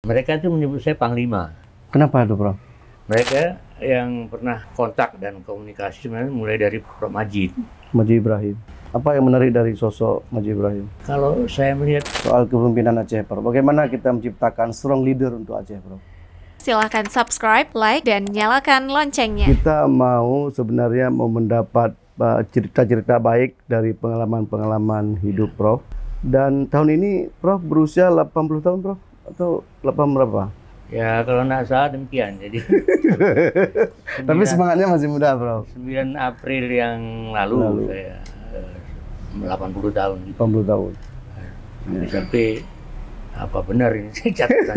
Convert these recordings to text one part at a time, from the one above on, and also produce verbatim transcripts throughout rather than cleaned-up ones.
Mereka itu menyebut saya Panglima. Kenapa itu, Prof? Mereka yang pernah kontak dan komunikasi sebenarnya mulai dari Prof Majid. Maji Ibrahim. Apa yang menarik dari sosok Maji Ibrahim? Kalau saya melihat Soal kepemimpinan Aceh, Prof. Bagaimana kita menciptakan strong leader untuk Aceh, Prof? Silahkan subscribe, like, dan nyalakan loncengnya. Kita mau sebenarnya mau mendapat uh, cerita-cerita baik dari pengalaman-pengalaman hidup Prof. Dan tahun ini Prof berusia delapan puluh tahun, Prof? Atau delapan berapa? ya kalau nggak salah demikian. Jadi Tapi semangatnya masih muda, Prof. sembilan April yang lalu, Lalu. saya eh, delapan puluh tahun. delapan puluh tahun. Jadi sampai apa benar ini catatan.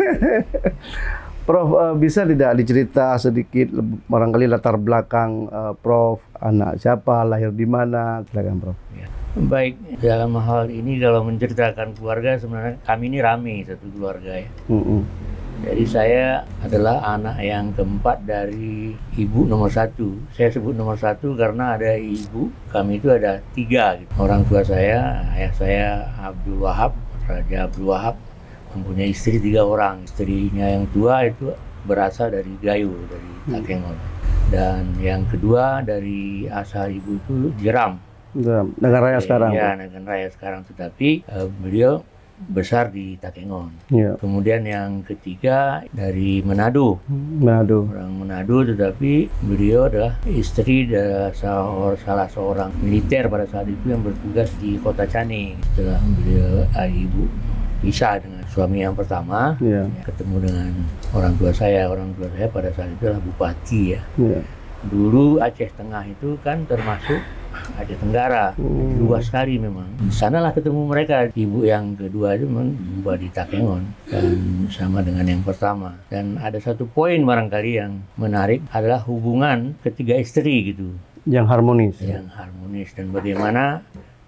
Prof, uh, bisa tidak dicerita sedikit barangkali latar belakang uh, Prof, anak siapa, lahir di mana, silakan Prof. Ya. Baik, dalam hal ini kalau menceritakan keluarga sebenarnya kami ini rame satu keluarga ya. Mm-mm. Jadi saya adalah anak yang keempat dari ibu nomor satu. Saya sebut nomor satu karena ada ibu, kami itu ada tiga. Gitu. Orang tua saya, ayah saya Abdul Wahab, Raja Abdul Wahab, mempunyai istri tiga orang. Istrinya yang tua itu berasal dari Gayo, dari Takengon. Dan yang kedua dari asal ibu itu Jeram. Negara Raya sekarang. Ya, Negara Raya sekarang. Tetapi uh, beliau besar di Takengon. Ya. Kemudian yang ketiga dari Manado. Manado. Orang Manado, tetapi beliau adalah istri dari salah, salah seorang militer pada saat itu yang bertugas di kota Canning. Setelah beliau, uh, ibu pisah dengan suami yang pertama, Ya. ketemu dengan orang tua saya. Orang tua saya pada saat itu adalah bupati ya. Ya. Dulu Aceh Tengah itu kan termasuk Aceh Tenggara, Hmm. luas sekali memang. Di sanalah ketemu mereka. Ibu yang kedua itu memang buat di Takengon dan sama dengan yang pertama. Dan ada satu poin barangkali yang menarik adalah hubungan ketiga istri gitu, Yang harmonis. yang harmonis dan bagaimana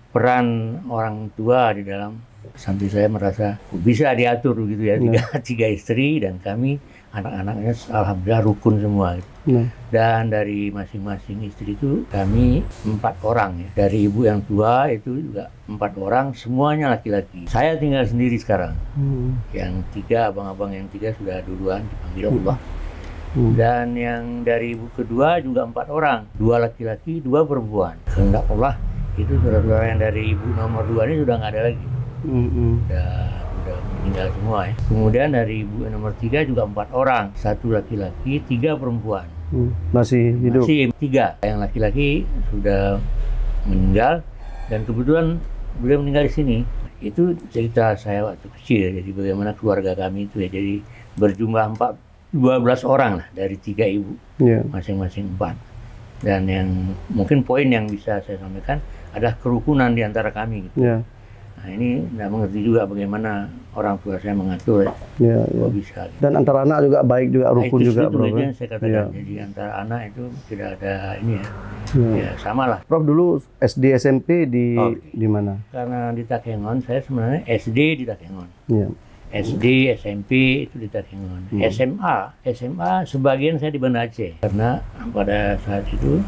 peran orang tua di dalam, sampai saya merasa bisa diatur gitu ya, tiga, tiga istri dan kami anak-anaknya alhamdulillah rukun semua gitu. Nah. Dan dari masing-masing istri itu kami empat orang ya. Dari ibu yang tua itu juga empat orang, semuanya laki-laki. Saya tinggal sendiri sekarang. Hmm. Yang tiga, abang-abang yang tiga sudah duluan dipanggil Allah. Hmm. Dan yang dari ibu kedua juga empat orang, dua laki-laki, dua perempuan. Kehendak Allah itu saudara-saudara yang dari ibu nomor dua ini sudah nggak ada lagi. Hmm. Udah, udah meninggal semua ya. Kemudian dari ibu yang nomor tiga juga empat orang, satu laki-laki, tiga perempuan. Hmm. Masih hidup. Masih tiga. Yang laki-laki sudah meninggal dan kebetulan beliau meninggal di sini. Itu cerita saya waktu kecil. Jadi bagaimana keluarga kami itu ya. Jadi berjumlah empat, dua belas orang lah dari tiga ibu, Ya. masing-masing empat. Dan yang mungkin poin yang bisa saya sampaikan adalah kerukunan di antara kami. Gitu. Ya. Nah ini nggak mengerti juga bagaimana orang tua saya mengatur ya. Ya, ya. Kok bisa gitu. Dan antara anak juga baik juga, Nah, rukun itu juga, itu Prof. itu ya? yang saya katakan. Ya. Jadi antara anak itu tidak ada ini ya. Ya. Ya sama lah. Prof, dulu S D S M P di Oh. di mana? Karena di Takengon, saya sebenarnya S D di Takengon. Ya. S D, S M P itu di Takengon. Hmm. S M A, S M A sebagian saya di Banda Aceh. Karena pada saat itu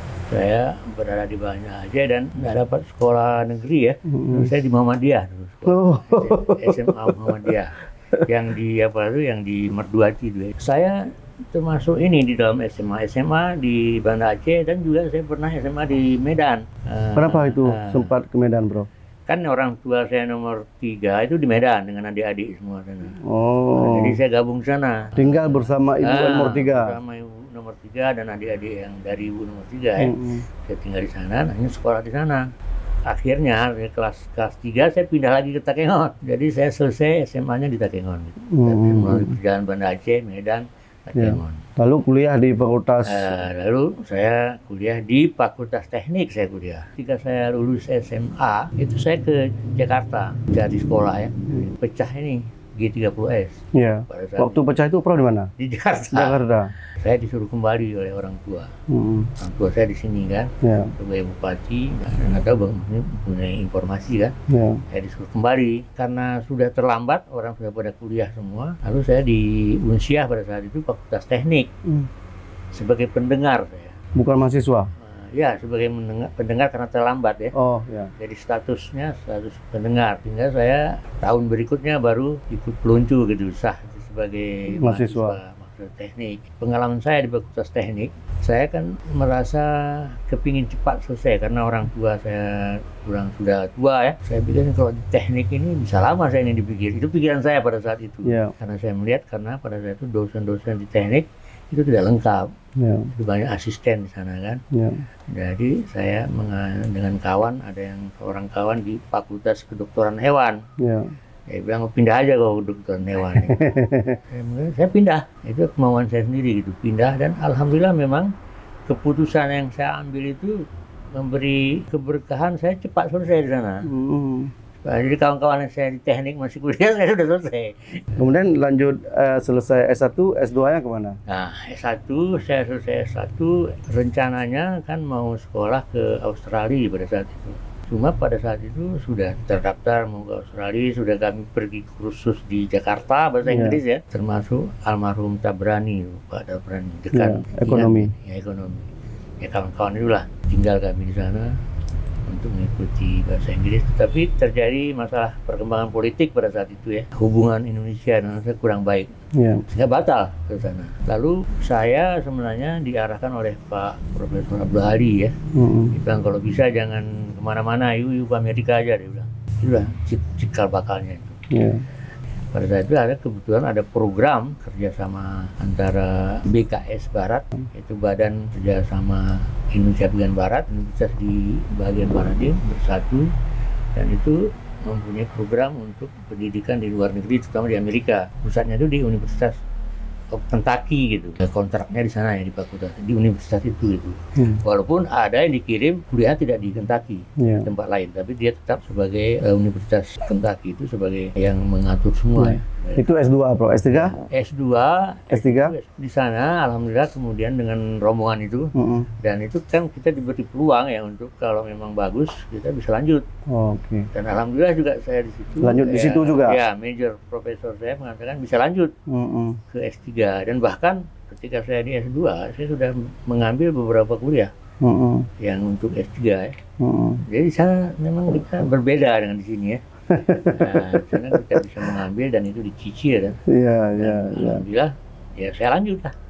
saya berada di Banda Aceh dan nggak dapat sekolah negeri ya. Hmm. Saya di Muhammadiyah dulu. Oh. S M A Muhammadiyah. Yang di apa itu, yang di Merduati itu. Saya termasuk ini di dalam S M A. S M A di Banda Aceh dan juga saya pernah S M A di Medan. Eh, Kenapa itu eh, sempat ke Medan, Bro? Kan orang tua saya nomor tiga itu di Medan dengan adik-adik semua sana. Oh. Jadi saya gabung sana. Tinggal bersama ibu Ah, nomor tiga. Bersama ibu nomor tiga dan adik-adik yang dari ibu nomor tiga ya. Mm-mm. Saya tinggal di sana, hanya sekolah di sana. Akhirnya dari kelas kelas tiga saya pindah lagi ke Takengon. Jadi saya selesai S M A-nya di Takengon. Gitu. Mm-mm. Melalui perjalanan Banda Aceh, Medan, Takengon. Lalu kuliah di Fakultas. Eh, lalu saya kuliah di Fakultas Teknik, saya kuliah. Ketika saya lulus S M A, itu saya ke Jakarta cari sekolah ya. Pecah ini G tiga puluh S. Ya. Pada saat Waktu pecah itu Prof di mana? di Jakarta. Jakarta. Saya disuruh kembali oleh orang tua. Mm-mm. Orang tua saya di sini kan, Ya. sebagai bupati, nggak tahu bang, ini punya informasi kan. Ya. Saya disuruh kembali karena sudah terlambat, orang sudah pada kuliah semua. Lalu saya di Unsiah pada saat itu Fakultas Teknik Mm. sebagai pendengar saya. Bukan mahasiswa. Eh, ya sebagai mendengar, pendengar karena terlambat ya. Oh, ya. Jadi statusnya status pendengar. Sehingga saya tahun berikutnya baru ikut peluncu gitu, sah sebagai sebagai mahasiswa mahasiswa teknik. Pengalaman saya di Fakultas Teknik, saya kan merasa kepingin cepat selesai karena orang tua saya kurang sudah tua ya. Saya pikir kalau di teknik ini bisa lama saya ini dipikir. Itu pikiran saya pada saat itu. Yeah. Karena saya melihat karena pada saat itu dosen-dosen di teknik itu tidak lengkap. Yeah. Itu banyak asisten di sana kan. Yeah. Jadi saya dengan kawan, ada yang seorang kawan di Fakultas Kedokteran Hewan. Yeah. Saya bilang pindah aja kalau kedokteran hewan. saya, saya pindah, itu kemauan saya sendiri gitu, pindah dan alhamdulillah memang keputusan yang saya ambil itu memberi keberkahan, saya cepat selesai di sana. Hmm. Jadi kawan-kawan yang saya di teknik masih kuliah, saya sudah selesai. Kemudian lanjut uh, selesai S satu, S dua-nya kemana? Nah, S satu, saya selesai S satu, rencananya kan mau sekolah ke Australia pada saat itu. Cuma pada saat itu sudah terdaftar mau ke Australia, sudah kami pergi kursus di Jakarta bahasa Inggris yeah. ya, termasuk almarhum Tabrani, Pak Tabrani, dekan yeah, ekonomi. Ya, ekonomi. Ya kawan-kawan itulah, tinggal kami di sana untuk mengikuti bahasa Inggris. Tapi terjadi masalah perkembangan politik pada saat itu ya, hubungan Indonesia dan Indonesia kurang baik, yeah. sehingga batal ke sana. Lalu saya sebenarnya diarahkan oleh Pak Profesor Abdul Hadi ya, mm-hmm. dia bilang kalau bisa jangan kemana-mana, yuk, yuk ke Amerika aja, dia bilang. Itulah cikal bakalnya itu. Yeah. Pada saat itu ada kebetulan ada program kerjasama antara B K S Barat, yaitu Badan Kerjasama Indonesia Bagian Barat, Universitas di bagian barat dia bersatu, dan itu mempunyai program untuk pendidikan di luar negeri, terutama di Amerika. Pusatnya itu di Universitas Kentucky gitu, kontraknya di sana ya, di fakultas, di universitas itu gitu. Hmm. Walaupun ada yang dikirim kuliah tidak di Kentucky, yeah. tempat lain, tapi dia tetap sebagai uh, Universitas Kentucky itu sebagai yang mengatur semua. Yeah. Ya. Itu S dua, Bro. S tiga? S dua, S tiga di sana, alhamdulillah kemudian dengan rombongan itu, mm-hmm. dan itu kan kita diberi peluang ya untuk kalau memang bagus kita bisa lanjut. Oh, oke. Okay. Dan alhamdulillah juga saya di situ. Lanjut ya, di situ juga? Ya, major profesor saya mengatakan bisa lanjut mm-hmm. ke S tiga, dan bahkan ketika saya di S dua, saya sudah mengambil beberapa kuliah mm-hmm. yang untuk S tiga ya. Mm-hmm. Jadi di sana memang kita berbeda dengan di sini ya. Nah, karena kita bisa mengambil dan itu dicicil kan. Iya, iya, iya. Alhamdulillah, ya saya lanjut lah.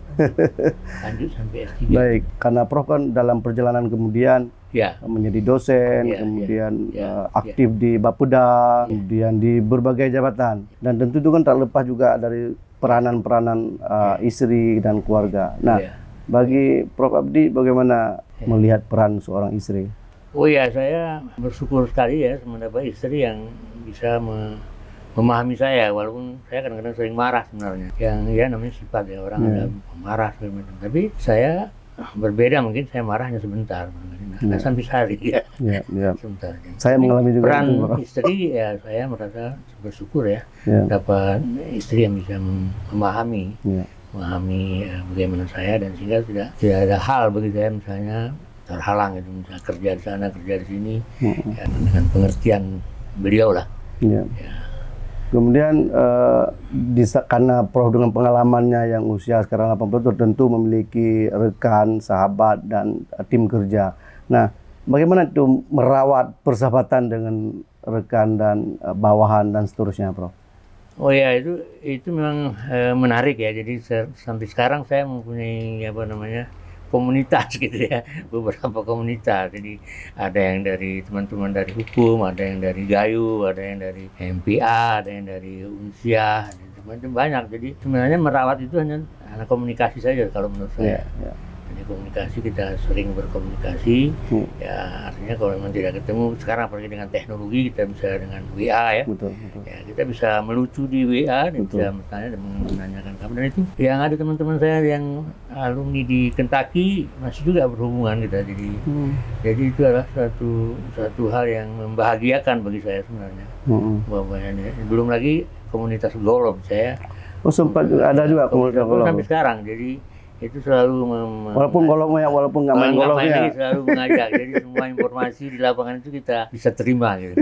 Lanjut sampai S tiga. Baik, karena Prof kan dalam perjalanan kemudian ya. menjadi dosen, ya, kemudian ya, uh, aktif ya. di Bapeda, ya. kemudian di berbagai jabatan. Dan tentu itu kan tak lepas juga dari peranan-peranan uh, ya. istri dan keluarga. Nah, ya. bagi Prof Abdi bagaimana ya. melihat peran seorang istri? Oh ya, saya bersyukur sekali ya mendapat istri yang bisa me memahami saya, walaupun saya kadang-kadang sering marah sebenarnya. Yang ya namanya sifat ya, orang yeah. ada marah sebenarnya. Tapi saya berbeda, mungkin saya marahnya sebentar, nggak yeah. sampai sehari ya. Yeah, yeah. Sebentar. Saya mengalami juga peran itu, istri ya, saya merasa bersyukur ya yeah. dapat istri yang bisa memahami, yeah. memahami ya, bagaimana saya, dan sehingga tidak tidak ada hal bagi saya misalnya terhalang itu, misalnya kerja di sana, kerja di sini, hmm. ya, dengan pengertian beliau lah. Ya. Ya. Kemudian uh, di, karena Prof dengan pengalamannya yang usia sekarang delapan puluh tentu memiliki rekan, sahabat, dan uh, tim kerja. Nah, bagaimana itu merawat persahabatan dengan rekan dan uh, bawahan dan seterusnya, Prof? Oh ya, itu itu memang uh, menarik ya. Jadi sampai sekarang saya mempunyai apa namanya komunitas gitu ya, beberapa komunitas. Jadi ada yang dari teman-teman dari hukum, ada yang dari Gayu, ada yang dari M P A, ada yang dari Unsia, macam banyak. Jadi sebenarnya merawat itu hanya, hanya komunikasi saja kalau menurut saya. Yeah, yeah. Jadi komunikasi, kita sering berkomunikasi. Hmm. Ya artinya kalau memang tidak ketemu, sekarang apalagi dengan teknologi kita bisa dengan W A ya. Betul, betul. Ya kita bisa melucu di W A, dan bisa bertanya dan menanyakan kabar. Dan itu yang ada teman-teman saya yang alumni di Kentucky masih juga berhubungan kita. Jadi hmm. jadi itu adalah suatu suatu hal yang membahagiakan bagi saya sebenarnya. Hmm. Bahwanya belum lagi komunitas golf saya. Oh sempat ada juga komunitas golf sampai sekarang. Jadi itu selalu mem walaupun golfnya, walaupun nggak main golfnya, selalu mengajak. Jadi semua informasi di lapangan itu kita bisa terima gitu.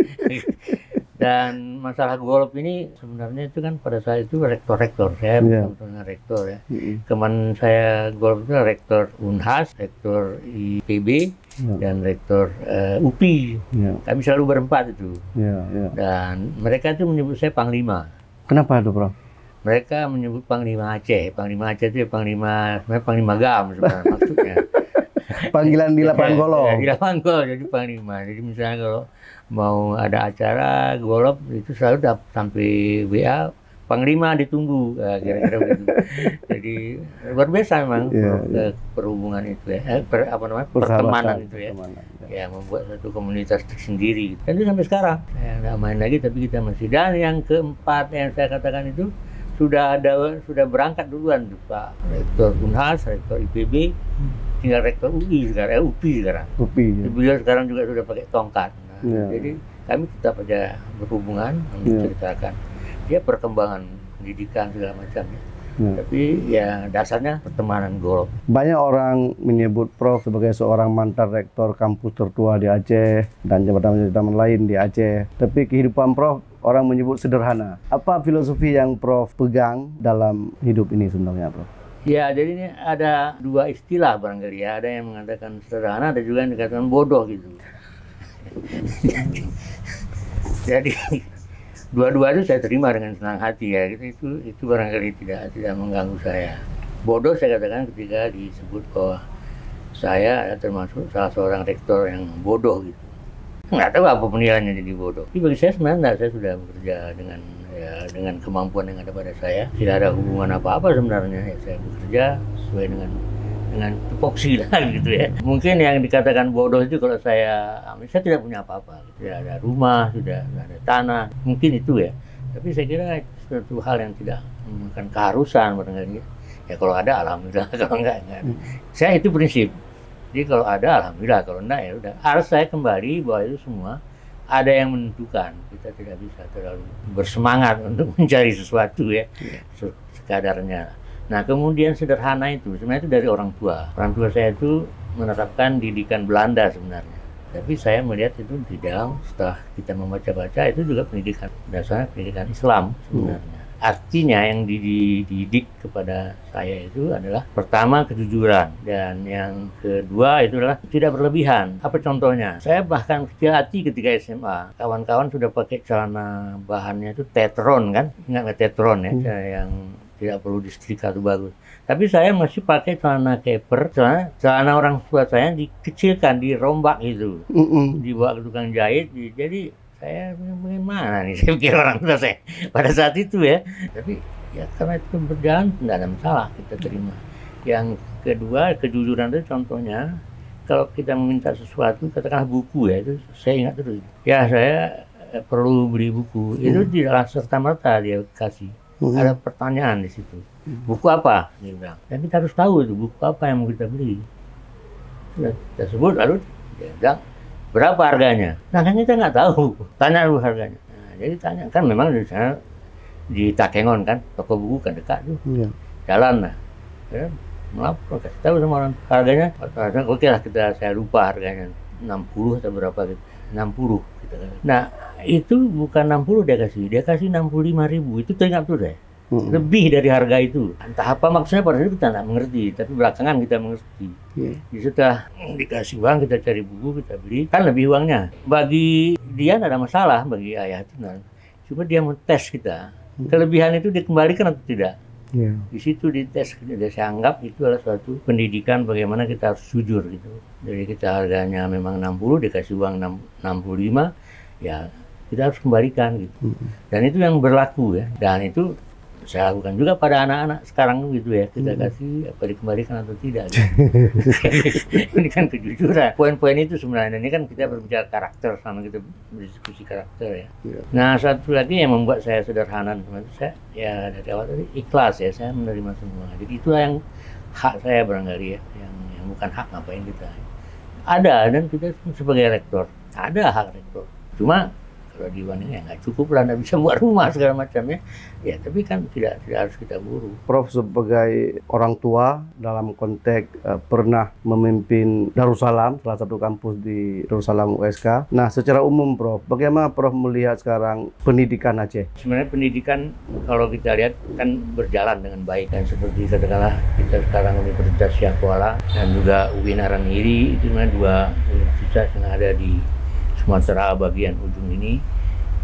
Dan masalah golf ini sebenarnya itu kan pada saat itu rektor-rektor, saya yeah. betul-betul rektor ya. Mm-hmm. Teman saya golf itu rektor Unhas, rektor I P B, yeah. dan rektor uh, U P I. Yeah. Kami selalu berempat itu. Yeah, yeah. Dan mereka itu menyebut saya Panglima. Kenapa itu, Prof? Mereka menyebut Panglima Aceh. Panglima Aceh itu ya Panglima, sebenarnya Panglima Gam sebenarnya maksudnya. Panggilan di lapangan golop. Ya, di lapangan golop jadi Panglima. Jadi misalnya kalau mau ada acara golop itu selalu dapat sampai W A Panglima ditunggu, nah, kira-kira begitu. Jadi luar biasa memang yeah, yeah. perhubungan itu ya, eh, per, apa namanya pertemanan itu ya, pertemanan, ya. ya membuat satu komunitas tersendiri. Dan itu sampai sekarang saya nggak main lagi, tapi kita masih. Dan yang keempat yang saya katakan itu sudah ada sudah berangkat duluan tuh Pak Rektor Unhas, Rektor I P B, tinggal Rektor U I sekarang, eh, U P I sekarang. U P I. Ya. Beliau sekarang juga sudah pakai tongkat. Nah, yeah. Jadi kami tetap aja berhubungan menceritakan. Yeah. Ya perkembangan pendidikan segala macam ya. Hmm. Tapi ya dasarnya pertemanan golop. Banyak orang menyebut Prof sebagai seorang mantan rektor kampus tertua di Aceh dan jabatan-jabatan lain di Aceh. Tapi kehidupan Prof orang menyebut sederhana. Apa filosofi yang Prof pegang dalam hidup ini sebenarnya, Prof? Ya, jadi ini ada dua istilah barangkali ya. Ada yang mengatakan sederhana, ada juga yang dikatakan bodoh gitu. Jadi dua-dua itu saya terima dengan senang hati ya, itu itu, itu barangkali tidak tidak mengganggu saya. Bodoh saya katakan ketika disebut bahwa saya termasuk salah seorang rektor yang bodoh gitu. Nggak tahu apa penilaiannya jadi bodoh. Tapi bagi saya sebenarnya enggak, saya sudah bekerja dengan ya dengan kemampuan yang ada pada saya. Tidak ada hubungan apa-apa sebenarnya. Ya, saya bekerja sesuai dengan dengan tupoksi lah gitu ya. Mungkin yang dikatakan bodoh itu kalau saya, saya tidak punya apa-apa, tidak ada rumah, sudah tidak ada tanah, mungkin itu ya. Tapi saya kira suatu hal yang tidak bukan keharusan barangkali. Ya kalau ada alhamdulillah, kalau enggak enggak. Saya itu prinsip. Jadi kalau ada alhamdulillah, kalau enggak ya udah. Harus saya kembali bahwa itu semua ada yang menentukan. Kita tidak bisa terlalu bersemangat untuk mencari sesuatu ya, sekadarnya. Nah kemudian sederhana itu sebenarnya itu dari orang tua. Orang tua saya itu menerapkan didikan Belanda sebenarnya. Tapi saya melihat itu tidak, setelah kita membaca-baca itu juga pendidikan dasarnya pendidikan Islam sebenarnya. Hmm. Artinya yang dididik kepada saya itu adalah pertama kejujuran, dan yang kedua itu adalah tidak berlebihan. Apa contohnya? Saya bahkan kecil hati ketika S M A, kawan-kawan sudah pakai celana bahannya itu tetron kan, ingat nggak tetron ya, hmm. yang tidak perlu disetrika itu bagus. Tapi saya masih pakai celana keper, celana, celana orang tua saya dikecilkan, dirombak itu, mm-mm. dibawa ke tukang jahit. Jadi saya bagaimana nih? Saya pikir orang tua saya pada saat itu ya. Tapi ya karena itu berjalan tidak ada masalah, kita terima. Yang kedua kejujuran itu contohnya, kalau kita meminta sesuatu, katakanlah buku ya, itu saya ingat terus. Ya saya perlu beli buku, itu tidak serta-merta dia kasih. Hmm. Ada pertanyaan di situ. Buku apa? Dia bilang. Dan kita harus tahu itu buku apa yang mau kita beli. Sudah kita sebut, lalu dia bilang berapa harganya. Nah kan kita nggak tahu. Tanya dulu harganya. Nah, jadi tanya kan memang di sana di Takengon kan, toko buku kan dekat tuh. Hmm. Jalan lah. Ya, melapor, kasih tahu sama orang harganya. Oke lah kita, saya lupa harganya enam puluh atau berapa gitu. enam puluh gitu. Nah itu bukan enam puluh dia kasih, dia kasih enam puluh lima ribu, itu teringat tuh saya. Hmm. Lebih dari harga itu. Entah apa maksudnya pada saat itu kita nggak mengerti, tapi belakangan kita mengerti. Yeah. Jadi setelah dikasih uang, kita cari buku, kita beli, kan lebih uangnya. Bagi dia nggak ada masalah, bagi ayah itu nah. Cuma dia mau tes kita, hmm. kelebihan itu dikembalikan atau tidak. Yeah. Di situ dites, saya anggap itu adalah suatu pendidikan bagaimana kita harus jujur gitu. Jadi kita harganya memang enam puluh, dikasih uang enam puluh lima, ya kita harus kembalikan gitu. Mm-hmm. Dan itu yang berlaku ya. Dan itu saya lakukan juga pada anak-anak sekarang gitu ya. Kita mm-hmm. kasih apa dikembalikan atau tidak. Gitu. Ini kan kejujuran. Poin-poin itu sebenarnya ini kan kita berbicara karakter, sama kita berdiskusi karakter ya. Yeah. Nah satu lagi yang membuat saya sederhana, saya ya dari awal tadi ikhlas ya, saya menerima semua. Jadi itulah yang hak saya barangkali ya, yang, yang bukan hak ngapain kita. Ada, dan kita sebagai rektor ada hak rektor. Cuma kalau di Wangi ya nggak cukup lah, nggak bisa buat rumah segala macamnya. Ya tapi kan tidak tidak harus kita buru. Prof sebagai orang tua dalam konteks uh, pernah memimpin Darussalam, salah satu kampus di Darussalam U S K. Nah secara umum Prof, bagaimana Prof melihat sekarang pendidikan Aceh? Sebenarnya pendidikan kalau kita lihat kan berjalan dengan baik, dan seperti katakanlah kita sekarang Universitas Syah Kuala dan juga U I Narangiri, itu sebenarnya dua universitas yang ada di Sumatera bagian ujung ini,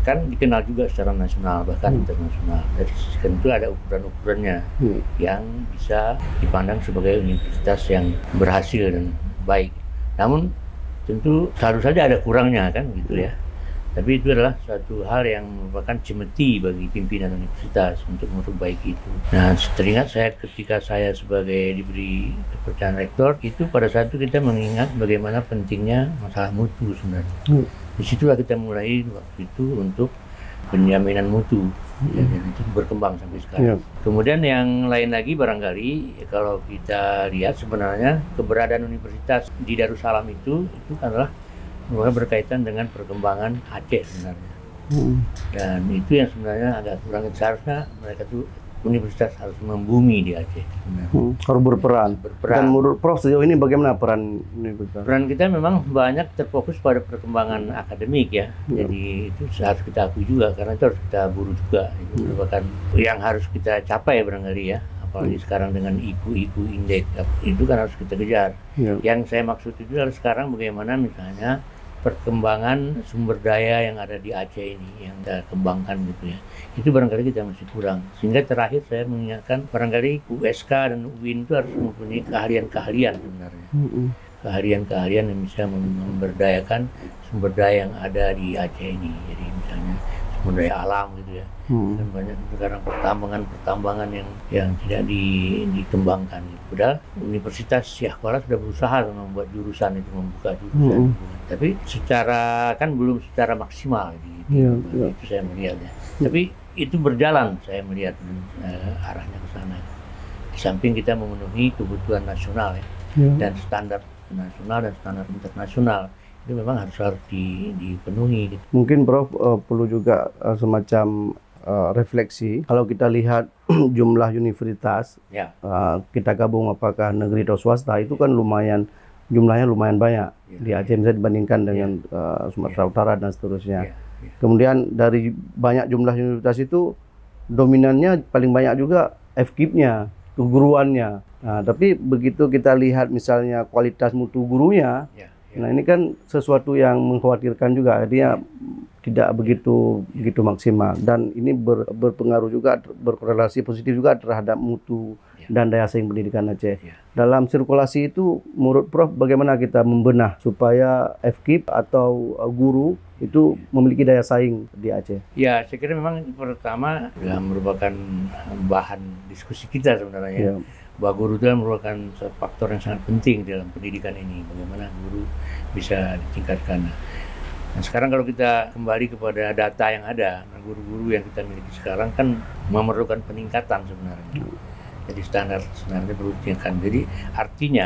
kan dikenal juga secara nasional bahkan hmm. internasional. Jadi tentu ada ukuran-ukurannya hmm. yang bisa dipandang sebagai universitas yang berhasil dan baik. Namun tentu selalu saja ada kurangnya kan gitu ya. Tapi itu adalah suatu hal yang merupakan cemeti bagi pimpinan universitas untuk memperbaiki itu. Nah, teringat saya ketika saya sebagai diberi kepercayaan rektor, itu pada saat itu kita mengingat bagaimana pentingnya masalah mutu sebenarnya. Hmm. Disitulah kita mulai waktu itu untuk penjaminan mutu. Hmm. Ya, dan itu berkembang sampai sekarang. Yeah. Kemudian yang lain lagi barangkali kalau kita lihat sebenarnya keberadaan universitas di Darussalam itu itu adalah berkaitan dengan perkembangan Aceh sebenarnya. Hmm. Dan itu yang sebenarnya agak kurang. Seharusnya mereka tuh universitas harus membumi di Aceh. Hmm. Harus berperan. berperan. Dan menurut Prof sejauh ini bagaimana peran universitas? Peran kita memang banyak terfokus pada perkembangan akademik ya. Hmm. Jadi itu harus kita akui juga karena itu harus kita buru juga. Itu merupakan hmm. yang harus kita capai barangkali ya. Apalagi hmm. sekarang dengan I P U-I P U indeks itu kan harus kita kejar. Hmm. Yang saya maksud itu adalah sekarang bagaimana misalnya perkembangan sumber daya yang ada di Aceh ini yang kita kembangkan gitu ya, itu barangkali kita masih kurang. Sehingga terakhir saya mengingatkan barangkali U S K dan U I N itu harus mempunyai keahlian-keahlian sebenarnya, mm-hmm. keahlian-keahlian yang bisa memberdayakan sumber daya yang ada di Aceh ini. Jadi misalnya sumber daya alam gitu ya, hmm. dan banyak sekarang pertambangan-pertambangan yang yang tidak di, dikembangkan. Padahal Universitas Syah Kuala sudah berusaha membuat jurusan itu, membuka jurusan, hmm. tapi secara kan belum secara maksimal di, yeah, di, yeah. itu saya melihatnya. Yeah. Tapi itu berjalan saya melihat uh, arahnya ke sana. Di samping kita memenuhi kebutuhan nasional ya, yeah. dan standar nasional dan standar internasional. Itu memang harus harus di, dipenuhi. Gitu. Mungkin Prof uh, perlu juga uh, semacam uh, refleksi. Kalau kita lihat jumlah universitas, ya. uh, kita gabung apakah negeri atau swasta, itu kan lumayan jumlahnya lumayan banyak ya, di Aceh misalnya dibandingkan dengan ya. uh, Sumatera ya. Utara dan seterusnya. Ya, ya. Kemudian dari banyak jumlah universitas itu dominannya paling banyak juga F K I P-nya, keguruannya. Nah, tapi begitu kita lihat misalnya kualitas mutu gurunya. Ya. Nah ini kan sesuatu yang mengkhawatirkan juga, dia tidak begitu begitu maksimal dan ini ber, berpengaruh juga, berkorelasi positif juga terhadap mutu ya. Dan daya saing pendidikan Aceh. Ya. Dalam sirkulasi itu, menurut Prof bagaimana kita membenah supaya F K I P atau guru itu memiliki daya saing di Aceh? Ya, saya kira memang pertama ya, merupakan bahan diskusi kita sebenarnya. Ya. Bahwa guru itu merupakan faktor yang sangat penting dalam pendidikan ini. Bagaimana guru bisa ditingkatkan. Nah, sekarang kalau kita kembali kepada data yang ada, guru-guru yang kita miliki sekarang kan memerlukan peningkatan sebenarnya. Jadi standar sebenarnya perlu ditingkatkan. Jadi artinya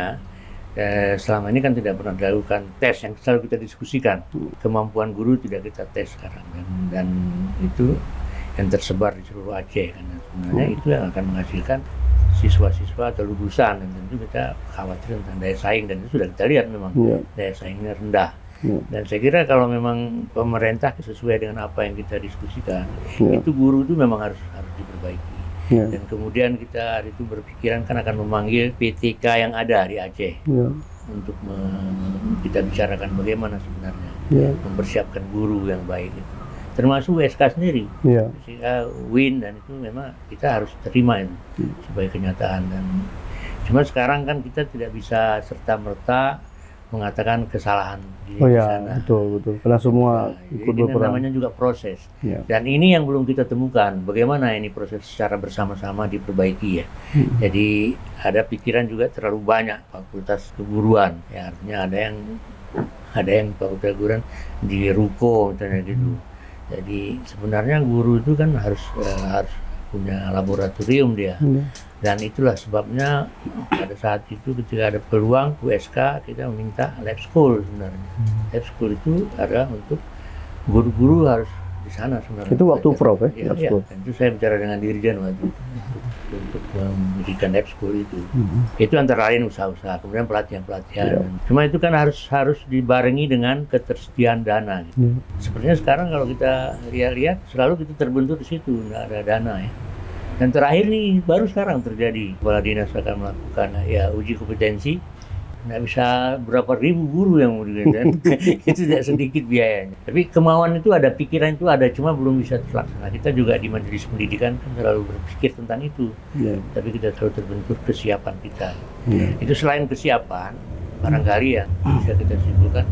eh, selama ini kan tidak pernah dilakukan tes yang selalu kita diskusikan. Kemampuan guru tidak kita tes sekarang dan, dan itu yang tersebar di seluruh Aceh. Karena sebenarnya itu yang akan menghasilkan siswa-siswa atau lulusan, dan tentu kita khawatir tentang daya saing dan itu sudah kita lihat memang yeah. daya saingnya rendah. Yeah. Dan saya kira kalau memang pemerintah sesuai dengan apa yang kita diskusikan, yeah. itu guru itu memang harus harus diperbaiki. Yeah. Dan kemudian kita hari itu berpikiran kan akan memanggil P T K yang ada di Aceh yeah. untuk kita bicarakan bagaimana sebenarnya yeah. mempersiapkan guru yang baik itu. Termasuk U S K sendiri, yeah. U I N, dan itu memang kita harus terima itu yeah. sebagai kenyataan. Dan cuma sekarang kan kita tidak bisa serta merta mengatakan kesalahan di, oh, di ya, sana. Betul, betul. Karena semua nah, ikut berperan. Ini namanya juga proses. Yeah. Dan ini yang belum kita temukan. Bagaimana ini proses secara bersama-sama diperbaiki ya. Hmm. Jadi ada pikiran juga terlalu banyak fakultas keguruan. Ya, artinya ada yang ada yang fakultas keguruan di ruko misalnya gitu. Hmm. Jadi sebenarnya guru itu kan harus uh, harus punya laboratorium dia, hmm. dan itulah sebabnya pada saat itu ketika ada peluang U S K kita meminta lab school sebenarnya. Hmm. Lab school itu adalah untuk guru-guru harus di sana sebenarnya. Itu waktu Prof ya? Ya, ya. Dan itu saya bicara dengan Dirjen waktu itu untuk memberikan lab school itu. Hmm. Itu antara lain usaha-usaha, kemudian pelatihan-pelatihan. Ya. Cuma itu kan harus harus dibarengi dengan ketersediaan dana. Gitu. Ya. Sepertinya sekarang kalau kita lihat-lihat selalu kita terbentur di situ, nggak ada dana ya. Dan terakhir nih baru sekarang terjadi, kepala dinas akan melakukan ya uji kompetensi nggak bisa berapa ribu guru yang mau digaji. Itu tidak sedikit biayanya. Tapi kemauan itu ada, pikiran itu ada, cuma belum bisa terlaksana. Kita juga di majelis pendidikan kan selalu berpikir tentang itu, yeah. Tapi kita selalu terbentur kesiapan kita. Yeah. Itu selain kesiapan, barangkali ya bisa kita simpulkan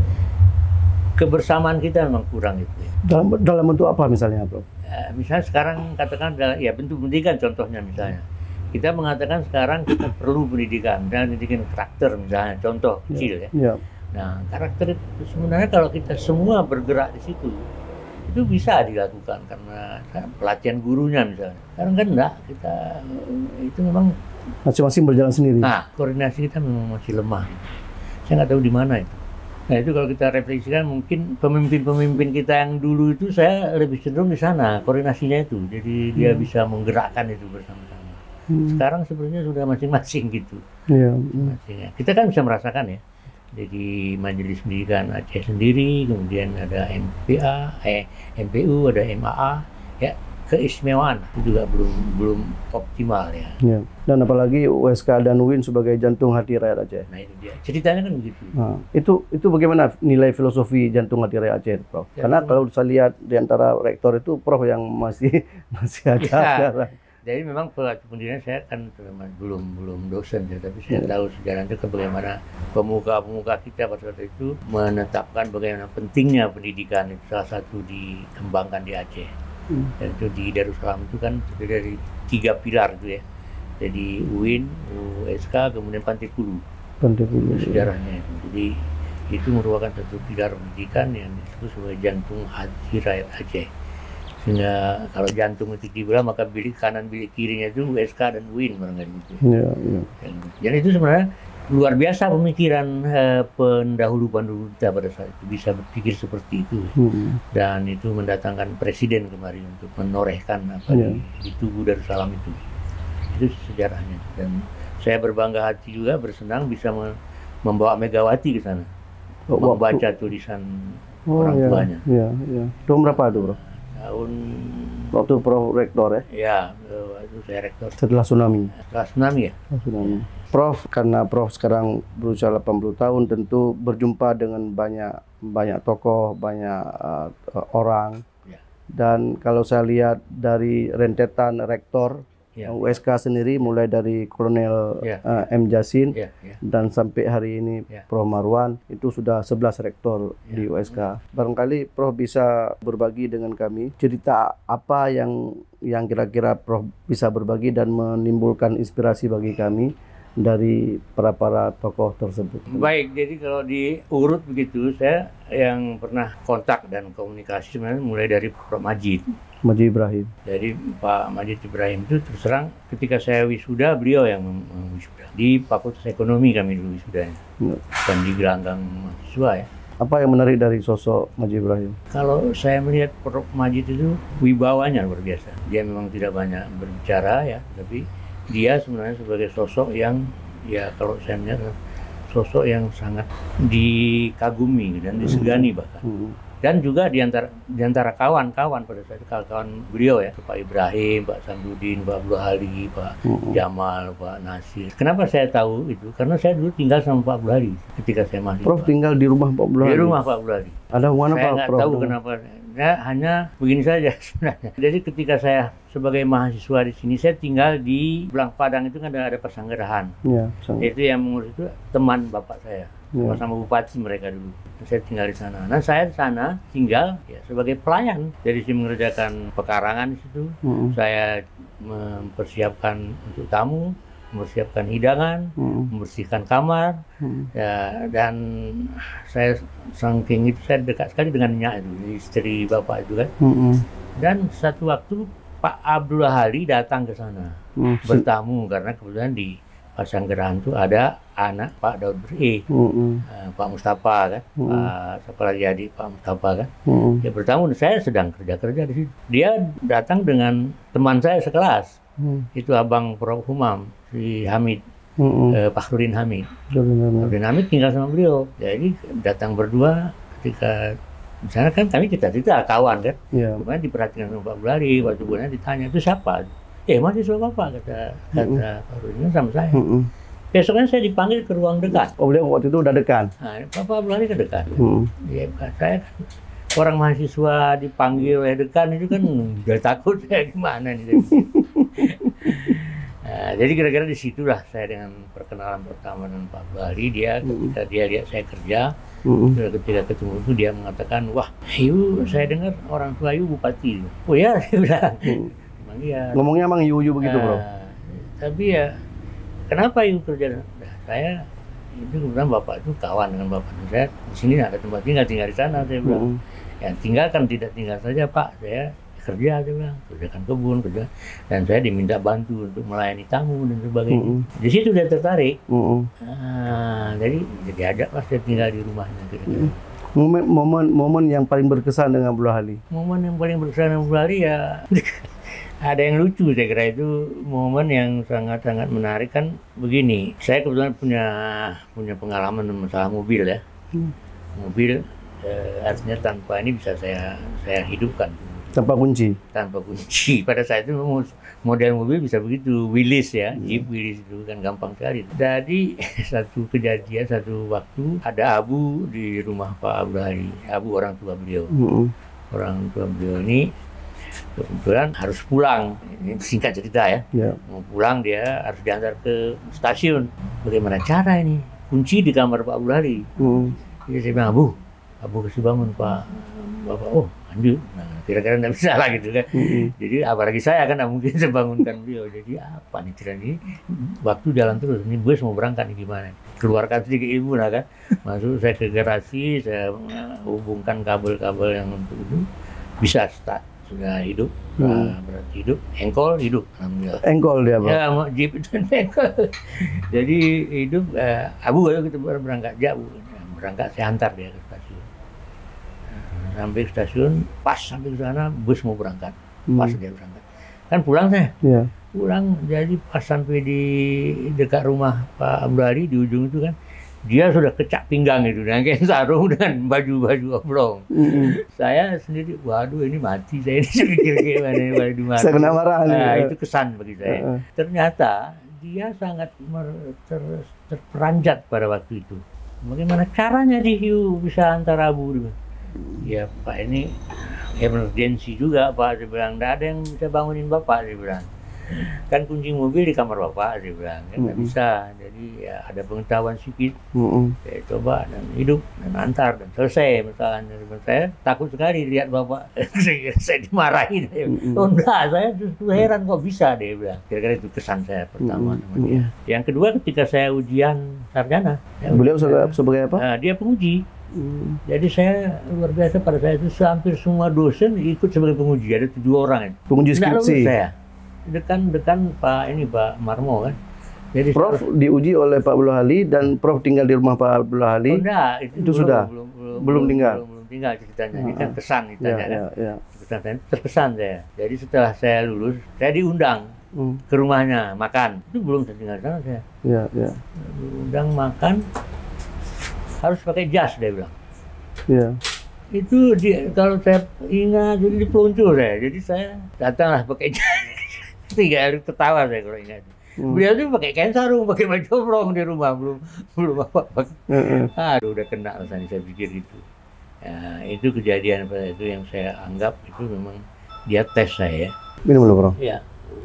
kebersamaan kita memang kurang itu. Ya. Dalam dalam bentuk apa misalnya, Prof? Ya, misalnya sekarang katakan ya bentuk pendidikan contohnya misalnya. Kita mengatakan sekarang kita perlu pendidikan dan pendidikan karakter misalnya, contoh kecil ya. Yeah. Nah, karakter itu sebenarnya kalau kita semua bergerak di situ, itu bisa dilakukan karena pelatihan gurunya misalnya. Sekarang kan enggak, kita itu memang masing-masing berjalan sendiri. Nah, koordinasi kita memang masih lemah. Saya nggak tahu di mana itu. Nah, itu kalau kita refleksikan mungkin pemimpin-pemimpin kita yang dulu itu saya lebih cenderung di sana, koordinasinya itu. Jadi hmm. dia bisa menggerakkan itu bersama-sama. Hmm. Sekarang sebenarnya sudah masing-masing gitu. Yeah. Masing-masing. Kita kan bisa merasakan ya. Jadi Majelis Pendidikan Aceh sendiri, kemudian ada M P A, eh, M P U, ada M A A, ya keistimewaan itu juga belum belum optimal ya. Yeah. Dan apalagi U S K dan U I N sebagai jantung hati rakyat Aceh. Nah itu dia. Ceritanya kan begitu. Nah, itu itu bagaimana nilai filosofi jantung hati rakyat Aceh, Prof? Ya, karena kalau saya lihat di antara rektor itu Prof yang masih masih ada ya. sekarang. Jadi memang pelaku pendidikan saya kan belum belum dosen ya, tapi saya tahu sejarah itu bagaimana pemuka-pemuka kita pada saat itu menetapkan bagaimana pentingnya pendidikan itu salah satu dikembangkan di Aceh. Hmm. Dan itu di Darussalam itu kan terdiri dari tiga pilar itu ya. Jadi U I N, U S K, kemudian Pantai Pulu. Pantai Pulu sejarahnya itu. Jadi itu merupakan satu pilar pendidikan yang disebut sebagai jantung hati rakyat Aceh. Sehingga kalau jantung itu dibelah maka bilik kanan bilik kirinya itu U S K dan U I N barangkali gitu. Ya, ya. Jadi itu sebenarnya luar biasa pemikiran eh, pendahulu-pendahulu kita pada saat itu bisa berpikir seperti itu. Hmm. Dan itu mendatangkan presiden kemarin untuk menorehkan apa ya. di, di tubuh Darussalam itu. Itu sejarahnya. Dan saya berbangga hati juga, bersenang bisa me membawa Megawati ke sana. Oh, membaca waktu. tulisan oh, orang ya, tuanya. Iya, iya. Tahun berapa itu, Bro? Tahun waktu Prof rektor ya? Ya, waktu saya rektor. Setelah tsunami. Setelah tsunami ya. Setelah tsunami. Prof, karena Prof sekarang berusia delapan puluh tahun, tentu berjumpa dengan banyak banyak tokoh, banyak uh, orang. Ya. Dan kalau saya lihat dari rentetan rektor ya, U S K sendiri, mulai dari Kolonel ya, uh, M. Jasin ya, ya. dan sampai hari ini ya. Prof Marwan, itu sudah sebelas rektor ya. di U S K. Barangkali Prof bisa berbagi dengan kami cerita apa yang yang kira-kira Prof bisa berbagi dan menimbulkan inspirasi bagi kami dari para-para tokoh tersebut. Baik, jadi kalau diurut begitu, saya yang pernah kontak dan komunikasi sebenarnya mulai dari Prof Majid. Majid Ibrahim. Jadi Pak Majid Ibrahim itu terus terang ketika saya wisuda, beliau yang wisuda. Di Fakultas Ekonomi kami dulu wisudanya. Ya. Dan di gelanggang mahasiswa ya. Apa yang menarik dari sosok Majid Ibrahim? Kalau saya melihat Prof Majid itu wibawanya luar biasa. Dia memang tidak banyak berbicara ya, tapi dia sebenarnya sebagai sosok yang ya kalau saya melihat sosok yang sangat dikagumi dan disegani bahkan. Hmm. Dan juga diantara diantara kawan-kawan pada saat itu, kawan-kawan beliau ya, Pak Ibrahim, Pak Samsudin, Pak Abdul Hadi, Pak hmm. Jamal, Pak Nasir. Kenapa saya tahu itu? Karena saya dulu tinggal sama Pak Abdul Hadi ketika saya masih. Prof tinggal di rumah Pak Abdul Hadi? Di rumah Pak Abdul Hadi. Ada hubungan apa, Prof? Saya nggak tahu kenapa. Ya, hanya begini saja sebenarnya. Jadi ketika saya sebagai mahasiswa di sini, saya tinggal di Belang Padang itu kan ada, ada Pasanggerahan. Ya, itu yang mengurus itu teman bapak saya. Ya. Sama bupati mereka dulu. Saya tinggal di sana. Nah, saya di sana tinggal ya sebagai pelayan. Jadi saya mengerjakan pekarangan di situ. Hmm. Saya mempersiapkan untuk tamu, mempersiapkan hidangan, hmm. membersihkan kamar. Hmm. Ya, dan saya saking itu saya dekat sekali dengan Nyak itu, istri bapak itu kan. Hmm. Dan satu waktu Pak Abdul Hadi datang ke sana hmm. bertamu karena kebetulan di Pasanggerahan itu ada anak Pak Daud Beri, mm -hmm. uh, Pak Mustafa kan, mm -hmm. Pak siapa lagi adik Pak Mustafa kan, mm -hmm. dia bertamu. Saya sedang kerja-kerja di situ. Dia datang dengan teman saya sekelas, mm. itu abang Prof Humam, si Hamid, mm -hmm. uh, Pak Nurdin Hamid. Nurdin Hamid tinggal sama beliau. Jadi datang berdua ketika di sana kan kami kita kita kawan kan, yeah. Kemudian diperhatikan sama Pak Bulari, waktu kemudian ditanya itu siapa? Eh mahasiswa bapak kata kata mm -hmm. Pak Rudin sama saya. Mm -hmm. Besoknya saya dipanggil ke ruang dekan. Oh, beliau waktu itu udah dekan? Nah, Bapak Abdul ke dekan. Hmm. Ya, saya kan orang mahasiswa dipanggil oleh dekan itu kan udah takut saya gimana nih. Nah, jadi kira-kira di situlah saya dengan perkenalan pertama dengan Pak Abdul. Dia ketika hmm. dia lihat saya kerja, hmm. ketika ketemu itu dia mengatakan, wah, Yu, saya dengar orang tua Yu bupati. Oh ya, dia bilang. Hmm. Emang iya. Ngomongnya emang Yu Yu begitu, nah, bro. Tapi ya, kenapa Yu kerja? Nah, saya itu kebetulan bapak itu kawan dengan bapak. Saya di sini ada tempat tinggal, tinggal di sana. Saya bilang, hmm. ya tinggalkan tidak tinggal saja Pak. Saya kerja, saya bilang, kerjakan kebun, kerja. Dan saya diminta bantu untuk melayani tamu dan sebagainya. Hmm. Di situ dia tertarik. Hmm. Nah, jadi jadi ada pas saya tinggal di rumahnya. Hmm. Momen, momen, momen yang paling berkesan dengan Abdul Hali? Momen yang paling berkesan dengan Abdul Hali ya. Ada yang lucu, saya kira itu momen yang sangat-sangat menarik kan begini. Saya kebetulan punya punya pengalaman masalah mobil ya. Hmm. Mobil eh, artinya tanpa ini bisa saya saya hidupkan. Tanpa kunci? Tanpa kunci. Pada saat itu model mobil bisa begitu, Willys ya, hmm. Jeep Willys itu kan gampang sekali. Jadi satu kejadian, satu waktu ada Abu di rumah Pak Abdul Hali. Abu orang tua beliau. Hmm. Orang tua beliau ini kebetulan harus pulang, ini singkat cerita ya. Yeah. Mau pulang dia harus diantar ke stasiun. Bagaimana cara ini? Kunci di kamar Pak Abdul Hali. Hmm. Jadi saya bilang, Abu, Abu kasih bangun Pak. Bapak, oh lanjut. Nah, kira-kira nggak bisa lah gitu kan. Hmm. Jadi apalagi saya kan nggak mungkin saya bangunkan beliau. Jadi apa nih cerita ini? Waktu jalan terus, ini bus mau berangkat nih gimana? Keluarkan sedikit ibu lah kan. Masuk saya ke garasi, saya hubungkan kabel-kabel yang untuk itu bisa start. Sudah hidup, hmm. uh, berarti hidup, engkol hidup, alhamdulillah. Engkol dia bro? Ya, Jeep itu engkol. Jadi hidup, uh, Abu baru kita berangkat jauh, berangkat saya antar dia ke stasiun. Uh, sampai ke stasiun, pas sampai ke sana bus mau berangkat, pas hmm. dia berangkat. Kan pulang saya, yeah. pulang jadi pas sampai di dekat rumah Pak Abdul Hali di ujung itu kan. Dia sudah kecak pinggang itu dengan kain sarung dengan baju-baju oblong. Mm-hmm. Saya sendiri, waduh ini mati saya ini pikir gimana ini mati. Saya kena marah. Nah, itu kesan bagi saya. Uh-uh. Ternyata dia sangat mer- ter- terperanjat pada waktu itu. Bagaimana caranya Dihiu bisa antar Abu? Ya Pak ini emergensi juga Pak. Dia bilang, tidak ada yang bisa bangunin Bapak. Dia bilang. Kan kunci mobil di kamar Bapak, dia bilang, kan nggak mm-hmm. bisa. Jadi ya ada pengetahuan sedikit, mm-hmm. saya coba dan hidup dan antar dan selesai misalkan. Saya takut sekali lihat Bapak, saya dimarahin. Mm-hmm. Oh enggak, saya justru heran kok bisa, dia bilang. Kira-kira itu kesan saya pertama mm-hmm. sama dia. Yang kedua ketika saya ujian sarjana. Beliau sebagai, sebagai apa? Nah, dia penguji. Hmm. Jadi saya luar biasa pada saya itu hampir semua dosen ikut sebagai penguji, ada tujuh orang. Penguji skripsi. Saya. Dekan-dekan Pak ini Pak Marmo kan. Jadi Prof saya, diuji oleh Pak Abdul Hali dan Prof tinggal di rumah Pak Abdul Hali. Oh, enggak, itu, itu belum, sudah belum, belum, belum tinggal. Belum, belum tinggal ceritanya. Ini uh, kan kesan ceritanya ya, kan. Ya, ya. Kesan, terkesan saya. Jadi setelah saya lulus, saya diundang hmm. ke rumahnya makan. Itu belum saya tinggal sana saya. Ya, ya. Diundang makan harus pakai jas dia bilang. Ya. Itu di, kalau saya ingat jadi dipeluncur saya. Jadi saya datanglah pakai jas. Tiga hari ketawa saya kalau ingat. Hmm. Beliau tuh pakai kain sarung, pakai baju oblong di rumah, belum belum apa. apa. Hmm. Aduh udah kena rasanya saya pikir gitu. Ya, itu kejadian pada itu yang saya anggap itu memang dia tes saya. Minum dulu bro. Iya.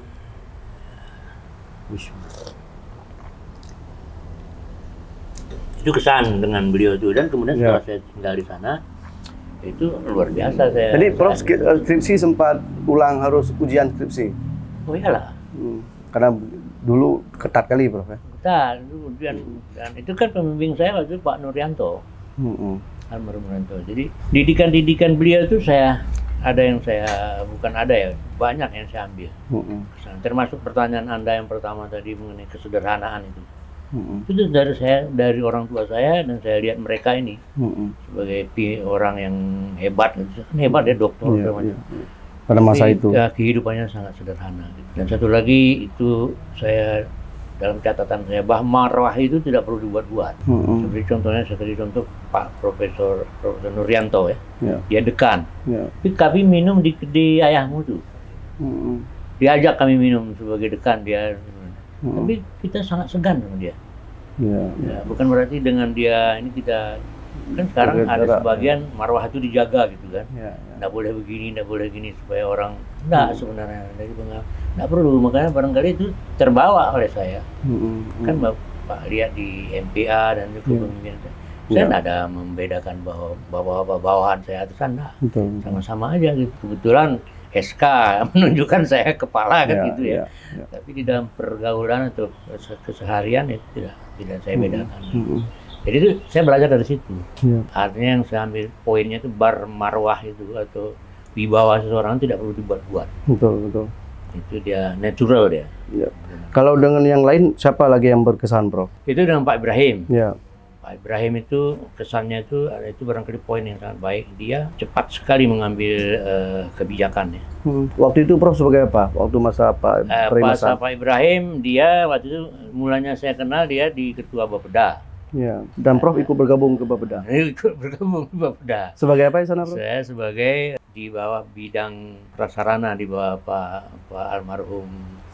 Itu kesan dengan beliau itu dan kemudian setelah ya. saya tinggal di sana itu luar biasa saya. Jadi Prof skripsi sempat ulang harus ujian skripsi. Oh iyalah. Hmm. Karena dulu ketat kali Prof ya? Ketat, dan, dan itu kan pembimbing saya waktu itu Pak Nuryanto. Hmm. Almarhum Nuryanto. Jadi didikan-didikan beliau itu saya, ada yang saya, bukan ada ya, banyak yang saya ambil. Hmm. Termasuk pertanyaan Anda yang pertama tadi mengenai kesederhanaan itu. Hmm. Itu dari saya, dari orang tua saya dan saya lihat mereka ini hmm. sebagai orang yang hebat, hebat ya dokter. Yeah, yeah. Pada masa Tapi, itu ya, kehidupannya sangat sederhana. Dan satu lagi itu saya dalam catatan saya bahwa marwah itu tidak perlu dibuat-buat. Mm-hmm. Seperti contohnya seperti contoh Pak Profesor Profesor Nuryanto ya, yeah. dia dekan. Yeah. Tapi kami minum di, di ayahmu tuh, mm-hmm. diajak kami minum sebagai dekan dia. Mm-hmm. Tapi kita sangat segan sama dia. Ya, ya, bukan berarti dengan dia ini kita kan sekarang ada sebagian ya. Marwah itu dijaga gitu kan, ya, ya. Nggak boleh begini, nggak boleh gini supaya orang nggak hmm. sebenarnya dari pengal nggak perlu, makanya barangkali itu terbawa oleh saya. Hmm. Kan Bapak lihat di M P A dan juga hmm. pemimpin saya, saya nggak ya. ada membedakan bahwa bahwa bawahan saya atasan, enggak, sama-sama aja gitu. Kebetulan S K menunjukkan saya kepala kan ya, gitu ya. Ya, ya. Tapi di dalam pergaulan atau keseharian itu tidak tidak saya bedakan. Hmm. Hmm. Jadi itu saya belajar dari situ. Ya. Artinya yang saya ambil poinnya itu bar marwah itu atau wibawa seseorang tidak perlu dibuat-buat. Betul, betul. Itu dia natural dia. Ya. Kalau dengan yang lain siapa lagi yang berkesan, Prof? Itu dengan Pak Ibrahim. Ya. Pak Ibrahim itu kesannya itu itu barangkali poin yang sangat baik. Dia cepat sekali mengambil uh, kebijakannya. Hmm. Waktu itu Prof sebagai apa? Waktu masa Pak uh, masa Pak Ibrahim, dia waktu itu mulanya saya kenal dia di Ketua Bapeda. Ya. Dan Prof ikut bergabung ke Bapeda. Ikut bergabung ke Bapeda. Sebagai apa di sana, Prof? Saya sebagai di bawah bidang prasarana di bawah Pak Pak almarhum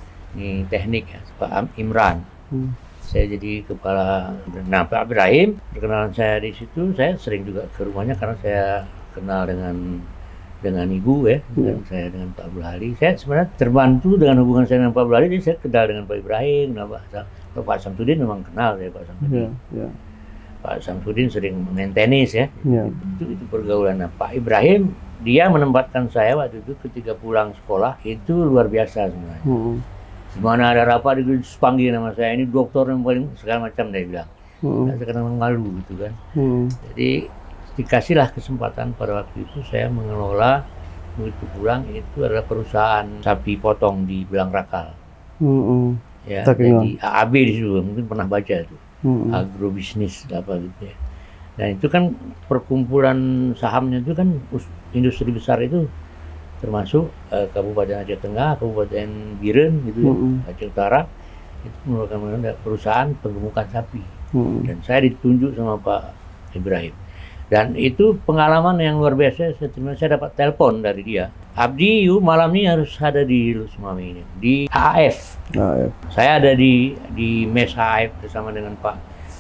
ini teknik ya, Pak Imran. Hmm. Saya jadi kepala. Nah, Pak Ibrahim, perkenalan saya di situ, saya sering juga ke rumahnya karena saya kenal dengan dengan ibu ya, yeah. Dan saya dengan Pak Abdul Hadi. Saya sebenarnya terbantu dengan hubungan saya dengan Pak Abdul Hadi, jadi saya kenal dengan Pak Ibrahim. Nah, Pak, Pak Samsudin memang kenal ya Pak Samsudin. Yeah, yeah. Pak Samsudin sering main tenis ya, yeah. itu, itu pergaulan. Nah, Pak Ibrahim, dia menempatkan saya waktu itu ketika pulang sekolah, itu luar biasa sebenarnya. Mm-hmm. Dimana ada rapat itu panggil nama saya, ini dokter yang paling segala macam dia bilang. Hmm. Saya kadang malu gitu kan. Hmm. Jadi dikasihlah kesempatan pada waktu itu saya mengelola begitu pulang itu adalah perusahaan sapi potong di Belang Rakal. Hmm. Ya, jadi A A B di situ mungkin pernah baca itu. Hmm. Agrobisnis apa gitu ya. Dan itu kan perkumpulan sahamnya itu kan industri besar itu termasuk uh, Kabupaten Aceh Tengah, Kabupaten Biren gitu ya, mm-hmm. Aceh Utara itu merupakan perusahaan penggemukan sapi. Mm-hmm. Dan saya ditunjuk sama Pak Ibrahim. Dan itu pengalaman yang luar biasa. Saya, saya dapat telepon dari dia. Abdi, you malam ini harus ada di Lusmami ini, di H A F. Ah, ya. Saya ada di di mes H A F bersama dengan Pak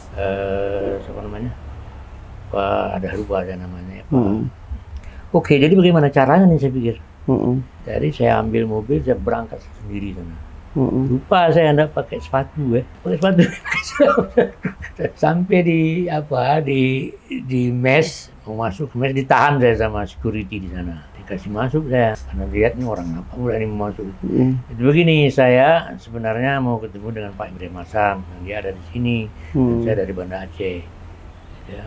uh, siapa namanya? Pak ada lupa ada namanya. Pak. Mm-hmm. Oke, jadi bagaimana caranya nih saya pikir. Mm-hmm. Jadi saya ambil mobil, saya berangkat sendiri sana. Mm-hmm. Lupa saya enggak pakai sepatu ya, pakai sepatu. Sampai di apa di di mes, mau masuk ke mes ditahan saya sama security di sana. Dikasih masuk saya, karena lihat nih orang apa berani mau masuk. Mm-hmm. Itu begini, saya sebenarnya mau ketemu dengan Pak Ibrahim Hasan, dia ada di sini, mm-hmm. saya dari Banda Aceh. Ya,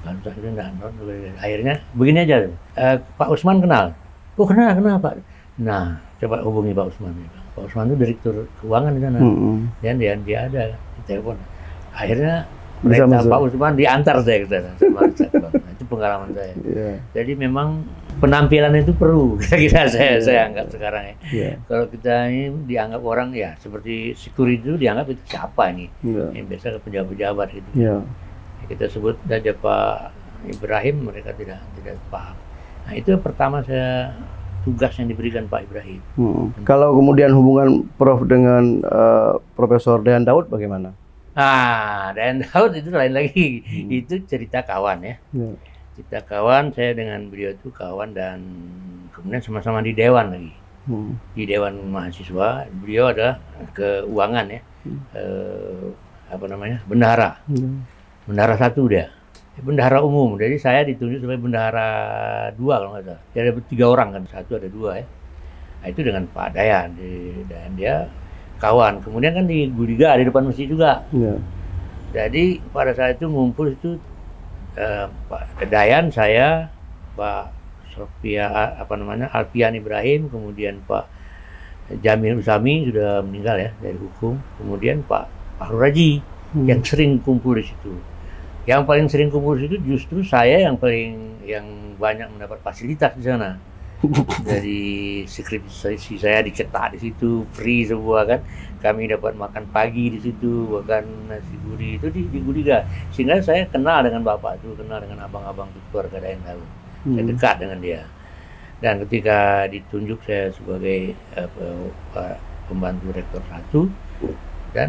akhirnya begini aja, uh, Pak Usman kenal, oh kenal kenal Pak, nah coba hubungi Pak Usman, Pak Usman itu direktur keuangan di sana, mm-hmm. dan dia dia ada di telepon, akhirnya mereka Pak Usman diantar saya ke sana, sama nah, itu pengalaman saya, yeah. Jadi memang penampilan itu perlu, kira-kira saya yeah. saya anggap sekarang ya, yeah. Kalau kita ini dianggap orang ya seperti security itu dianggap itu siapa ini, yeah. Yang biasa pejabat-pejabat gitu. Yeah. Kita sebut saja Pak Ibrahim, mereka tidak tidak paham. Nah itu pertama saya tugas yang diberikan Pak Ibrahim. Hmm. Kalau kemudian hubungan Prof dengan uh, Profesor Dayan Daud bagaimana? Ah, Dayan Daud itu lain lagi. Hmm. Itu cerita kawan ya. Hmm. Cerita kawan, saya dengan beliau itu kawan dan kemudian sama-sama di Dewan lagi. Hmm. Di Dewan Mahasiswa, beliau adalah keuangan ya. Hmm. Uh, apa namanya? Bendahara. Hmm. Bendahara satu dia, bendahara umum. Jadi saya ditunjuk sebagai bendahara dua kalau nggak salah. Jadi ada tiga orang kan, satu ada dua ya. Nah, itu dengan Pak Dayan, dan dia kawan. Kemudian kan di Gudiga di depan masjid juga. Ya. Jadi pada saat itu ngumpul itu eh, Pak Dayan, saya, Pak Sofia apa namanya Alfian Ibrahim, kemudian Pak Jamil Usami sudah meninggal ya dari hukum, kemudian Pak Fahrul Raji hmm. yang sering kumpul di situ. Yang paling sering kumpul di situ justru saya yang paling yang banyak mendapat fasilitas di sana. Dari skripsi saya dicetak di situ, free semua kan. Kami dapat makan pagi di situ, makan nasi gurih itu di, di Gudiga. Sehingga saya kenal dengan bapak itu, kenal dengan abang-abang itu keluarga Dayan Daud. Hmm. Saya dekat dengan dia. Dan ketika ditunjuk saya sebagai uh, pembantu rektor satu, dan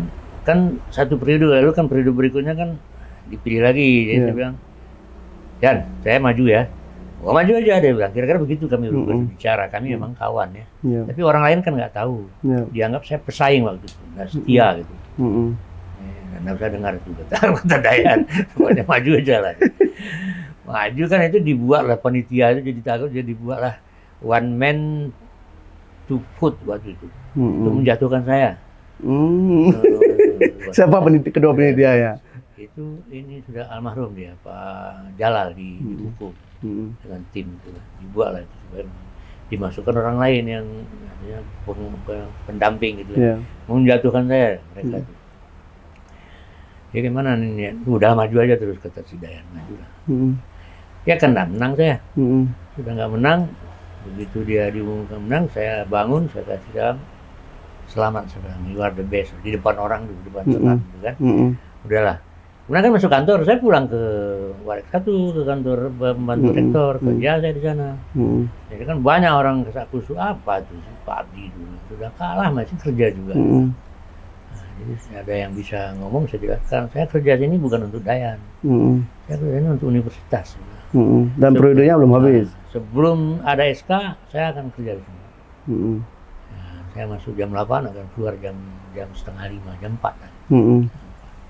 kan satu periode, lalu kan periode berikutnya kan dipilih lagi. Jadi yeah. saya bilang, Jan, saya maju ya. Oh, maju aja, dia bilang. Kira-kira begitu kami mm -hmm. berbicara. Kami mm -hmm. memang kawan ya. Yeah. Tapi orang lain kan nggak tahu. Yeah. Dianggap saya pesaing waktu itu, nggak setia mm -hmm. gitu. Mm -hmm. eh, nggak bisa dengar itu kata kata Dayan. Pokoknya maju aja lah. Maju kan itu dibuat lah panitia itu jadi takut, jadi dibuat lah one man to foot waktu itu mm -hmm. untuk menjatuhkan saya. Mm. Uh, Siapa peniti kedua penitia ya? Itu ini sudah almarhum dia, Pak Jalal di, hmm. di hukum hmm. dengan tim itu dibuat lah itu supaya dimasukkan orang lain yang artinya pendamping gitu yeah. menjatuhkan saya mereka itu. Hmm. Ya gimana nih? Udah maju aja terus kata si Dayan, maju lah. Hmm. Ya kan nggak menang saya, hmm. sudah nggak menang. Begitu dia diumumkan menang, saya bangun, saya kasih salam, selamat sedang, you are the best di depan orang di depan mm -hmm. senang, gitu kan. Mm -hmm. Udahlah. Kemudian kan masuk kantor, saya pulang ke Warek satu, ke kantor pembantu mm-hmm. rektor, kerja saya di sana. Mm-hmm. Jadi kan banyak orang kesakusu, apa tuh Pak Abdi dulu, sudah kalah masih kerja juga. Mm-hmm. Nah, jadi ada yang bisa ngomong, saya jelaskan, saya kerja sini bukan untuk Dayan, mm-hmm. saya kerja ini untuk universitas. Mm-hmm. Dan periodenya belum habis? Nah, sebelum ada S K, saya akan kerja di sini. Mm-hmm. Nah, saya masuk jam delapan, akan keluar jam jam setengah lima, jam empat. Mm-hmm.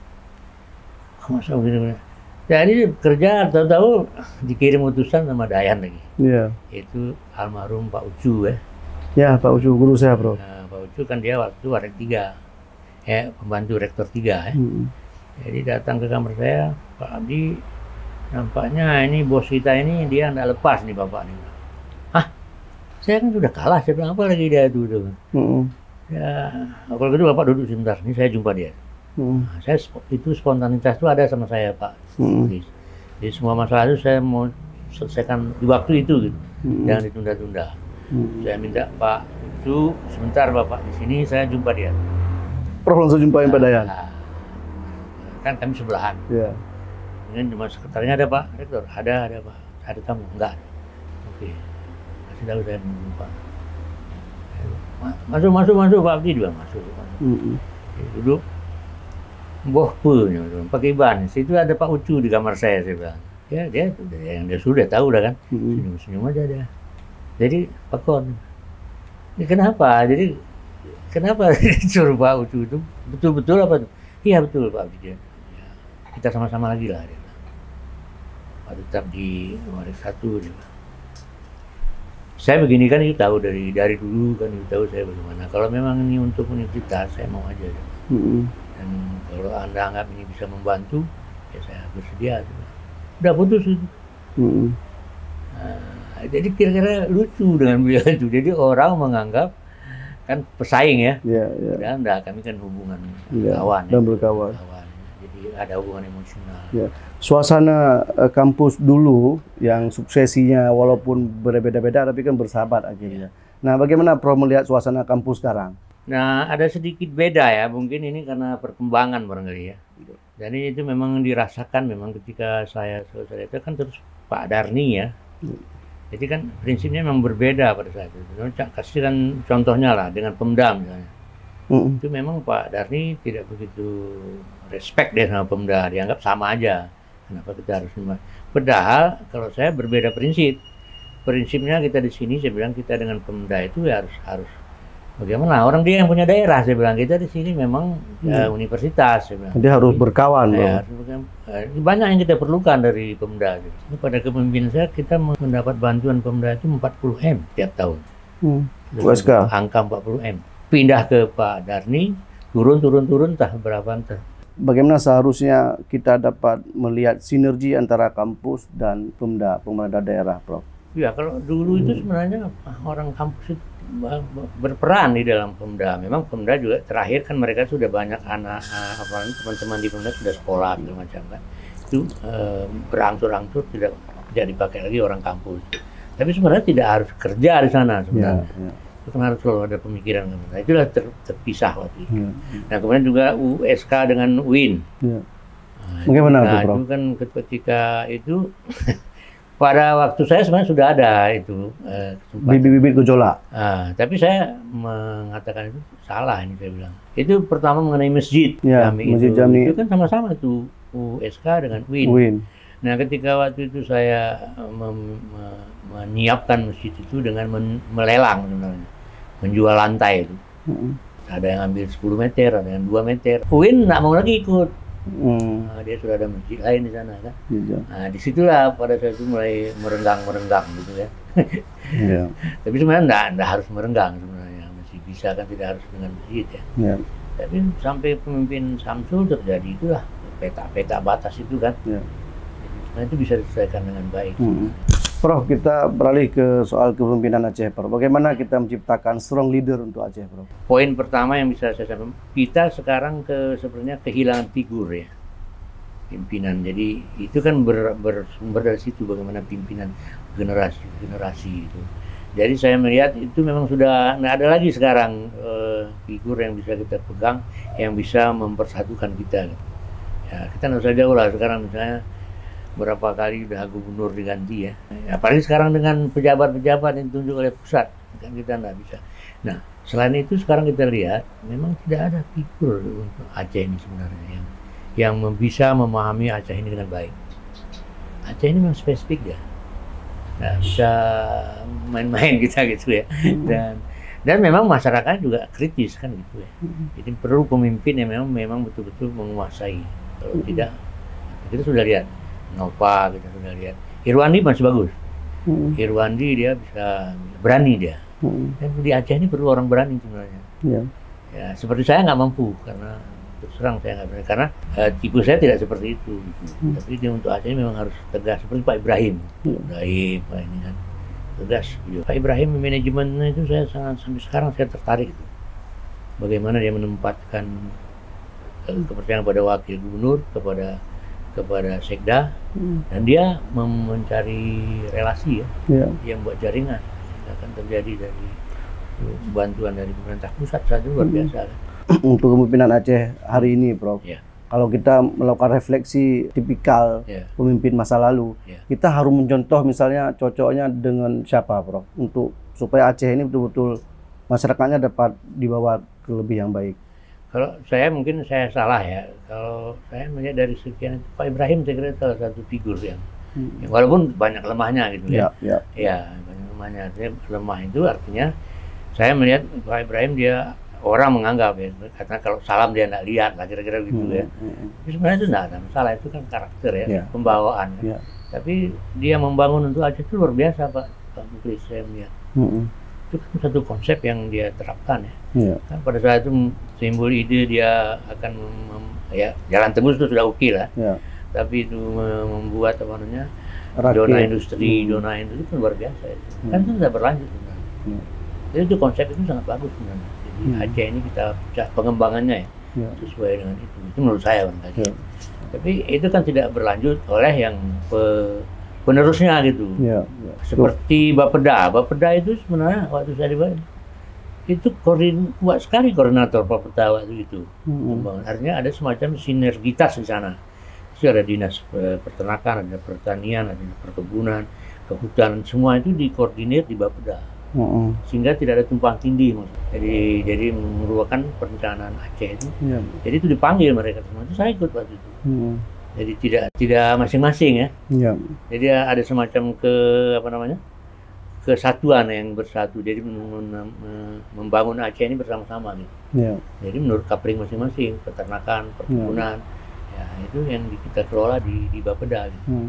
Masa begini, jadi kerja tahu-tahu dikirim utusan sama Dayan lagi. Iya. Yeah. Itu almarhum Pak Ucu ya. Ya, Pak Ucu guru saya, Bro. Nah, Pak Ucu kan dia waktu Warek tiga, ya pembantu rektor tiga ya. Hmm. Jadi datang ke kamar saya, Pak Abdi, nampaknya ini bos kita ini dia nggak lepas nih bapak nih. Hah? Saya kan sudah kalah, saya bilang apa lagi dia itu? Hmm. Ya, kalau gitu bapak duduk sebentar, ini saya jumpa dia. Hmm. Nah, saya itu spontanitas itu ada sama saya Pak. Hmm. Jadi, jadi semua masalah itu saya mau selesaikan di waktu itu gitu. Hmm. Jangan ditunda-tunda. Hmm. Saya minta Pak itu sebentar Bapak di sini saya jumpa dia. Prof langsung jumpain Pak Dayan. Nah, kan kami sebelahan. Yeah. Ini cuma sekretarnya ada Pak Rektor, ada ada Pak, ada tamu enggak? Oke, kasih tahu saya jumpa. Masuk masuk masuk Pak Abdi juga masuk. masuk. Hmm. Duduk. Boh punya, pakai ban. Situ ada Pak Ucu di kamar saya, saya bilang. Ya dia, yang dia sudah tahu dah kan. Senyum-senyum aja dia. Jadi Pak Kon, ini kenapa? Jadi kenapa disuruh Pak Ucu itu betul-betul apa tuh? Iya betul Pak Abdi. Ya, kita sama-sama lagi lah dia bilang. Pak tetap di Warek satu dia bilang. Saya begini kan itu tahu dari dari dulu kan itu tahu saya bagaimana. Kalau memang ini untuk universitas saya mau aja. Mm-hmm. Dan kalau Anda anggap ini bisa membantu, ya saya bersedia. Udah putus itu. Mm-hmm. Nah, jadi kira-kira lucu dengan beliau itu. Jadi orang menganggap kan pesaing ya. Yeah, yeah. Dan enggak, kami kan hubungan yeah, kawan. Dan ya, berkawan. Kawan. Jadi ada hubungan emosional. Yeah. Suasana uh, kampus dulu yang suksesinya walaupun berbeda-beda tapi kan bersahabat akhirnya. Yeah. Nah, bagaimana Prof melihat suasana kampus sekarang? Nah, ada sedikit beda ya, mungkin ini karena perkembangan barangkali ya. Jadi itu memang dirasakan memang ketika saya selesai itu kan terus Pak Darni ya. Jadi kan prinsipnya memang berbeda pada saat itu. Kasih kan contohnya lah dengan Pemda misalnya. Mm. Itu memang Pak Darni tidak begitu respect deh sama Pemda, dianggap sama aja. Kenapa kita harus memang? Padahal kalau saya berbeda prinsip. Prinsipnya kita di sini saya bilang kita dengan Pemda itu ya harus harus bagaimana? Orang dia yang punya daerah, saya bilang kita di sini memang hmm. uh, universitas. Saya bilang. Jadi harus berkawan. Ya, uh, banyak yang kita perlukan dari Pemda. Gitu. Ini pada kepemimpinan saya kita mendapat bantuan Pemda itu empat puluh M tiap tahun. Hmm. U S K. Angka empat puluh M. Pindah ke Pak Darni, turun turun turun entah berapa entah. Bagaimana seharusnya kita dapat melihat sinergi antara kampus dan Pemda, pemerintah daerah, Prof? Ya kalau dulu itu sebenarnya orang kampus itu berperan di dalam Pemda. Memang Pemda juga terakhir kan mereka sudah banyak anak apa teman-teman di Pemda sudah sekolah segala macam kan. Itu eh, berangsur-angsur tidak tidak dipakai lagi orang kampus. Tapi sebenarnya tidak harus kerja di sana sebenarnya. Ya, ya. Itu kan harus selalu ada pemikiran. Nah, itulah ter, terpisah waktu itu. Ya, ya. Nah kemudian juga U S K dengan U I N. Ya. Nah, bagaimana nah, itu, itu kan ketika itu Pada waktu saya sebenarnya sudah ada itu eh, bibit-bibit gejolak. Ah, tapi saya mengatakan itu salah ini saya bilang. Itu pertama mengenai masjid ya, Jami masjid itu. Jami. Itu kan sama-sama tuh U S K dengan U I N. U I N. Nah, ketika waktu itu saya mem, me, menyiapkan masjid itu dengan men, melelang sebenarnya, menjual lantai itu. Mm-hmm. Ada yang ambil sepuluh meter, ada yang dua meter. U I N nggak mau lagi ikut. Hmm. Nah, dia sudah ada masjid lain di sana kan. Ya. Nah, disitulah pada saat itu mulai merenggang-merenggang gitu ya. Ya. Tapi sebenarnya enggak, enggak harus merenggang sebenarnya, masih bisa kan, tidak harus dengan masjid ya. Ya. Tapi sampai pemimpin Samsul terjadi itulah peta-peta batas itu kan. Ya. Nah, itu bisa diselesaikan dengan baik. Hmm. Prof, kita beralih ke soal kepemimpinan Aceh, Prof. Bagaimana kita menciptakan strong leader untuk Aceh, Prof? Poin pertama yang bisa saya sampaikan, kita sekarang ke sebenarnya kehilangan figur ya, pimpinan. Jadi itu kan ber, bersumber dari situ bagaimana pimpinan generasi-generasi itu. Jadi saya melihat itu memang sudah nggak ada lagi sekarang eh, figur yang bisa kita pegang, yang bisa mempersatukan kita. Ya, kita nggak usah jauh lah sekarang misalnya. Berapa kali udah gubernur diganti ya. Apalagi sekarang dengan pejabat-pejabat yang ditunjuk oleh pusat, kan kita nggak bisa. Nah, selain itu sekarang kita lihat memang tidak ada figur untuk Aceh ini sebenarnya yang yang bisa memahami Aceh ini dengan baik. Aceh ini memang spesifik ya. Nah, bisa main-main kita gitu ya. Dan dan memang masyarakat juga kritis kan gitu ya. Jadi perlu pemimpin yang memang memang betul-betul menguasai. Kalau tidak, kita sudah lihat. Nova kita sudah lihat. Irwandi masih bagus. Hmm. Irwandi dia bisa berani dia. Hmm. Dan di Aceh ini perlu orang berani sebenarnya. Ya, ya seperti saya nggak mampu karena terus terang saya nggak berani karena uh, tipe saya tidak seperti itu. Gitu. Hmm. Tapi dia untuk Aceh memang harus tegas seperti Pak Ibrahim. Hmm. Ibrahim Pak ini kan tegas. Gitu. Pak Ibrahim manajemennya itu saya sangat sampai sekarang saya tertarik. Gitu. Bagaimana dia menempatkan uh, kepercayaan pada wakil gubernur, kepada kepada sekda, hmm. dan dia mencari relasi ya, yeah. yang buat jaringan akan terjadi dari bantuan dari pemerintah pusat saja luar biasa. Kan? Untuk kepemimpinan Aceh hari ini, Prof. Yeah. Kalau kita melakukan refleksi tipikal yeah. pemimpin masa lalu, yeah. kita harus mencontoh misalnya cocoknya dengan siapa, Prof. Untuk supaya Aceh ini betul-betul masyarakatnya dapat dibawa ke lebih yang baik. Kalau saya mungkin saya salah ya. Kalau saya melihat dari sekian Pak Ibrahim saya kira salah satu figur yang, hmm. yang walaupun banyak lemahnya gitu ya. Ya, ya. ya banyak lemahnya. Artinya lemah itu artinya saya melihat Pak Ibrahim dia orang menganggap ya, karena kalau salam dia nggak lihat lah kira-kira gitu hmm. ya. Hmm. Tapi sebenarnya itu nggak ada masalah, itu kan karakter ya, ya. pembawaan. Ya. Tapi dia membangun untuk Aceh itu luar biasa Pak Pak Muklis saya melihat. Hmm. Itu kan satu konsep yang dia terapkan ya. Ya. Kan pada saat itu simbol ide dia akan mem, ya jalan tembus itu sudah oke okay lah. Ya. Tapi itu membuat apa namanya zona industri, hmm. zona industri itu luar biasa ya. Hmm. Kan itu sudah berlanjut sebenarnya. Hmm. Jadi itu konsep itu sangat bagus sebenarnya. Jadi hmm. Aceh ini kita pengembangannya ya, ya sesuai dengan itu. Itu menurut saya barangkali. Ya. Tapi itu kan tidak berlanjut oleh yang pe, penerusnya gitu. Ya. Ya. Seperti Bapeda. Bapeda itu sebenarnya waktu saya dibayar itu koordin kuat sekali koordinator Bapeda waktu itu. Hmm. Artinya ada semacam sinergitas di sana. Jadi ada dinas peternakan, ada pertanian, ada perkebunan, kehutanan, semua itu dikoordinir di Bapeda. Hmm. Sehingga tidak ada tumpang tindih maksudnya. Jadi jadi merupakan perencanaan Aceh itu. Ya. Jadi itu dipanggil mereka semua. Itu saya ikut waktu itu. Hmm. Jadi tidak tidak masing-masing ya. Ya. Jadi ada semacam ke apa namanya? kesatuan yang bersatu, jadi membangun Aceh ini bersama-sama gitu. Yeah. Jadi menurut kapling masing-masing, peternakan, perkebunan, yeah. ya itu yang kita kelola di di Bapeda. Gitu. Hmm.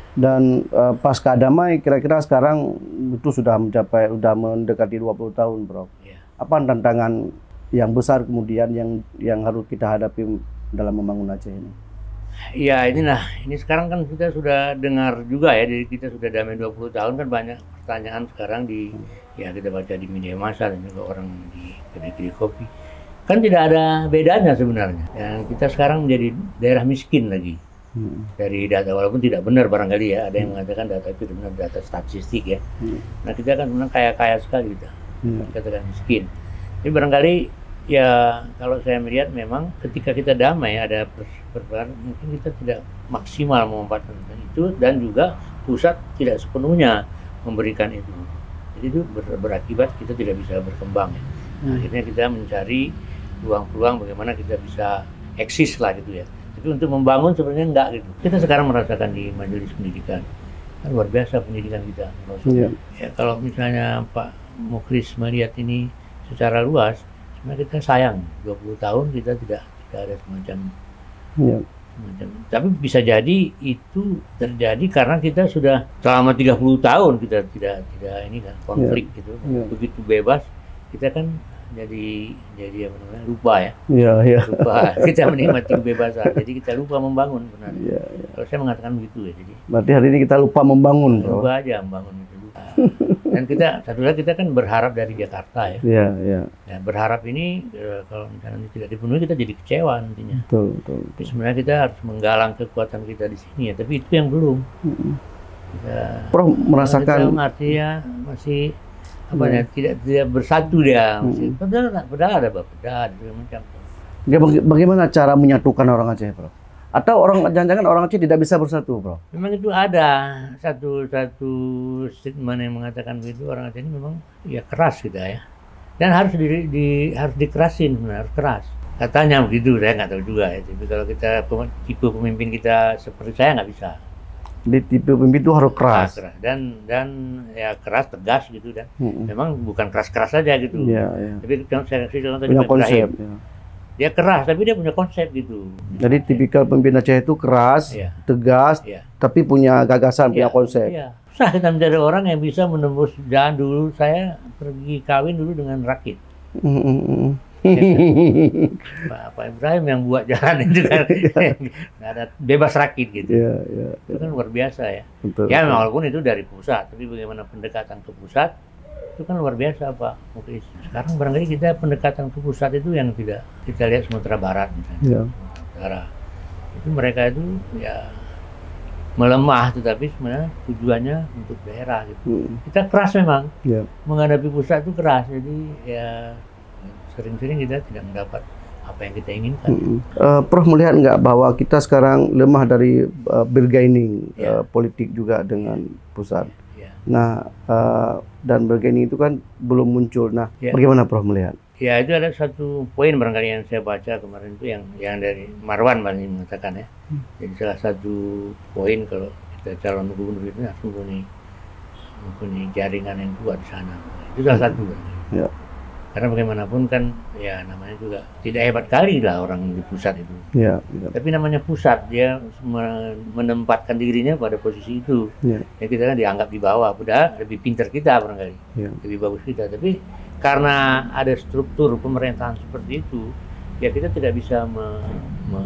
Dan uh, pasca damai kira-kira sekarang itu sudah mencapai, sudah mendekati dua puluh tahun, Bro. Yeah. Apa tantangan yang besar kemudian yang yang harus kita hadapi dalam membangun Aceh ini? Ya inilah, ini sekarang kan kita sudah dengar juga ya, jadi kita sudah damai dua puluh tahun kan banyak pertanyaan sekarang di, hmm. ya kita baca di media massa dan juga orang di kedai-kedai kopi. Kan tidak ada bedanya sebenarnya. Yang kita sekarang menjadi daerah miskin lagi. Hmm. Dari data, walaupun tidak benar barangkali ya, ada yang mengatakan data itu benar data statistik ya. Hmm. Nah kita kan memang kaya-kaya sekali kita, hmm. katakan miskin. Jadi barangkali Ya kalau saya melihat memang ketika kita damai ada perubahan, mungkin kita tidak maksimal memanfaatkan itu, dan juga pusat tidak sepenuhnya memberikan itu. Jadi itu ber, berakibat kita tidak bisa berkembang ya. Nah, akhirnya kita mencari peluang-peluang bagaimana kita bisa eksis lah gitu ya. Tapi untuk membangun sebenarnya enggak gitu. Kita sekarang merasakan di majelis pendidikan, kan luar biasa pendidikan kita. Yeah. Ya, kalau misalnya Pak Mukhlis melihat ini secara luas, sebenarnya kita sayang dua puluh tahun kita tidak tidak ada semacam, yeah. semacam. Tapi bisa jadi itu terjadi karena kita sudah selama tiga puluh tahun kita tidak tidak ini kan konflik yeah. gitu. Yeah. Begitu bebas kita kan jadi jadi apa namanya lupa ya, yeah, yeah. lupa kita menikmati kebebasan, jadi kita lupa membangun benar. Yeah, yeah. Kalau saya mengatakan begitu ya, jadi. Berarti hari ini kita lupa membangun, bro. Lupa aja membangun itu. Lupa. Dan kita satu lagi kita kan berharap dari Jakarta ya. Iya yeah, iya. Yeah. Dan berharap ini kalau misalnya tidak dipenuhi kita jadi kecewa nantinya. Betul betul. Tapi sebenarnya kita harus menggalang kekuatan kita di sini ya, tapi itu yang belum. Mm-hmm. Kita, Prof merasakan. Kita artinya masih apa ya, tidak tidak bersatu dia, masih hmm. padahal, padahal ada bapeda ada macam. Bagaimana cara menyatukan orang Aceh, Bro? Atau orang jangan-jangan orang Aceh tidak bisa bersatu, Bro? Memang itu ada satu satu statement yang mengatakan begitu, orang Aceh ini memang ya keras kita ya, dan harus di, di harus dikerasin, harus keras. Katanya begitu, saya nggak tahu juga ya. Tapi kalau kita tipe pemimpin kita seperti saya nggak bisa. Di tipe pemimpin itu harus keras. keras dan dan ya keras tegas gitu, dan hmm. memang bukan keras-keras saja gitu. Ya, ya. Tapi saya kasih contoh punya konsep. Ya. Dia keras tapi dia punya konsep gitu. Jadi tipikal pemimpin Aceh itu keras, ya. tegas, ya. tapi punya gagasan, ya. punya konsep. Ya. Susah kita mencari orang yang bisa menembus jalan. Dulu saya pergi kawin dulu dengan rakit. Hmm. Pak, Pak Ibrahim yang buat jalan itu kan, nggak ada bebas rakit gitu. Ya, ya, itu kan luar biasa ya. Betul, ya betul. Walaupun itu dari pusat, tapi bagaimana pendekatan ke pusat itu kan luar biasa Pak Mukhlis. Sekarang barangkali kita pendekatan ke pusat itu yang tidak kita lihat Sumatera Barat misalnya, ya. Sumatera itu mereka itu ya melemah, tetapi sebenarnya tujuannya untuk daerah gitu. Hmm. Kita keras memang, ya. menghadapi pusat itu keras, jadi ya sering-sering kita tidak mendapat apa yang kita inginkan. Hmm. Uh, Prof melihat nggak bahwa kita sekarang lemah dari uh, bargaining yeah. uh, politik juga dengan pusat. Yeah. Nah, uh, dan bargaining itu kan belum muncul. Nah, yeah. bagaimana Prof melihat? Ya, itu ada satu poin barangkali yang saya baca kemarin itu yang yang dari Marwan Bani mengatakan ya. Hmm. Jadi salah satu poin kalau kita calon gubernur itu harus mempunyai mempunyai jaringan yang kuat di sana. Itu salah satu. Ya. Karena bagaimanapun kan ya namanya juga tidak hebat kali lah orang di pusat itu. Ya, ya. Tapi namanya pusat, dia menempatkan dirinya pada posisi itu. Ya, ya kita kan dianggap di bawah, padahal lebih pintar kita barangkali, ya. lebih bagus kita. Tapi karena ada struktur pemerintahan seperti itu, ya kita tidak bisa me, me,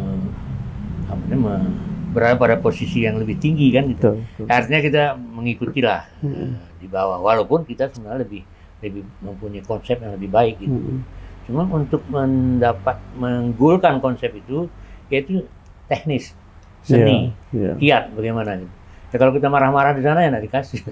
apa namanya, me, berada pada posisi yang lebih tinggi kan gitu. Betul, betul. Artinya kita mengikutilah hmm. uh, di bawah, walaupun kita sebenarnya lebih lebih mempunyai konsep yang lebih baik gitu. Hmm. Cuma untuk mendapat menggulkan konsep itu, yaitu teknis, seni, yeah, yeah. kiat bagaimana gitu. Ya kalau kita marah-marah di sana ya nggak dikasih.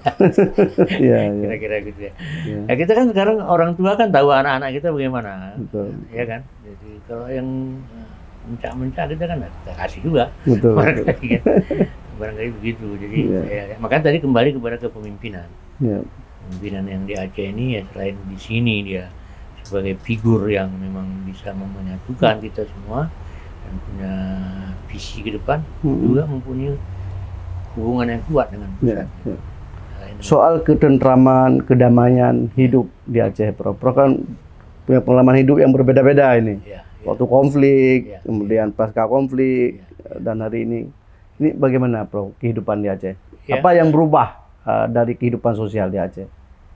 yeah, yeah. Kira-kira gitu ya. Yeah. Ya kita kan sekarang orang tua kan tahu anak-anak kita bagaimana, betul. Ya kan. Jadi kalau yang mencak-mencak kita kan kita kasih juga. Betul. Barangkali, kan. Barangkali begitu. Jadi yeah. ya, makanya tadi kembali kepada kepemimpinan. Yeah. Pimpinan yang di Aceh ini ya selain di sini dia sebagai figur yang memang bisa menyatukan kita semua dan punya visi ke depan, hmm. juga mempunyai hubungan yang kuat dengan pusat. Ya, ya. Soal ketentraman, kedamaian hidup di Aceh, Prof. Prof kan punya pengalaman hidup yang berbeda-beda ini. Ya, ya. Waktu konflik, ya, kemudian ya. pasca konflik, ya. dan hari ini. Ini bagaimana, Prof, kehidupan di Aceh? Ya. Apa yang berubah Uh, dari kehidupan sosial di Aceh?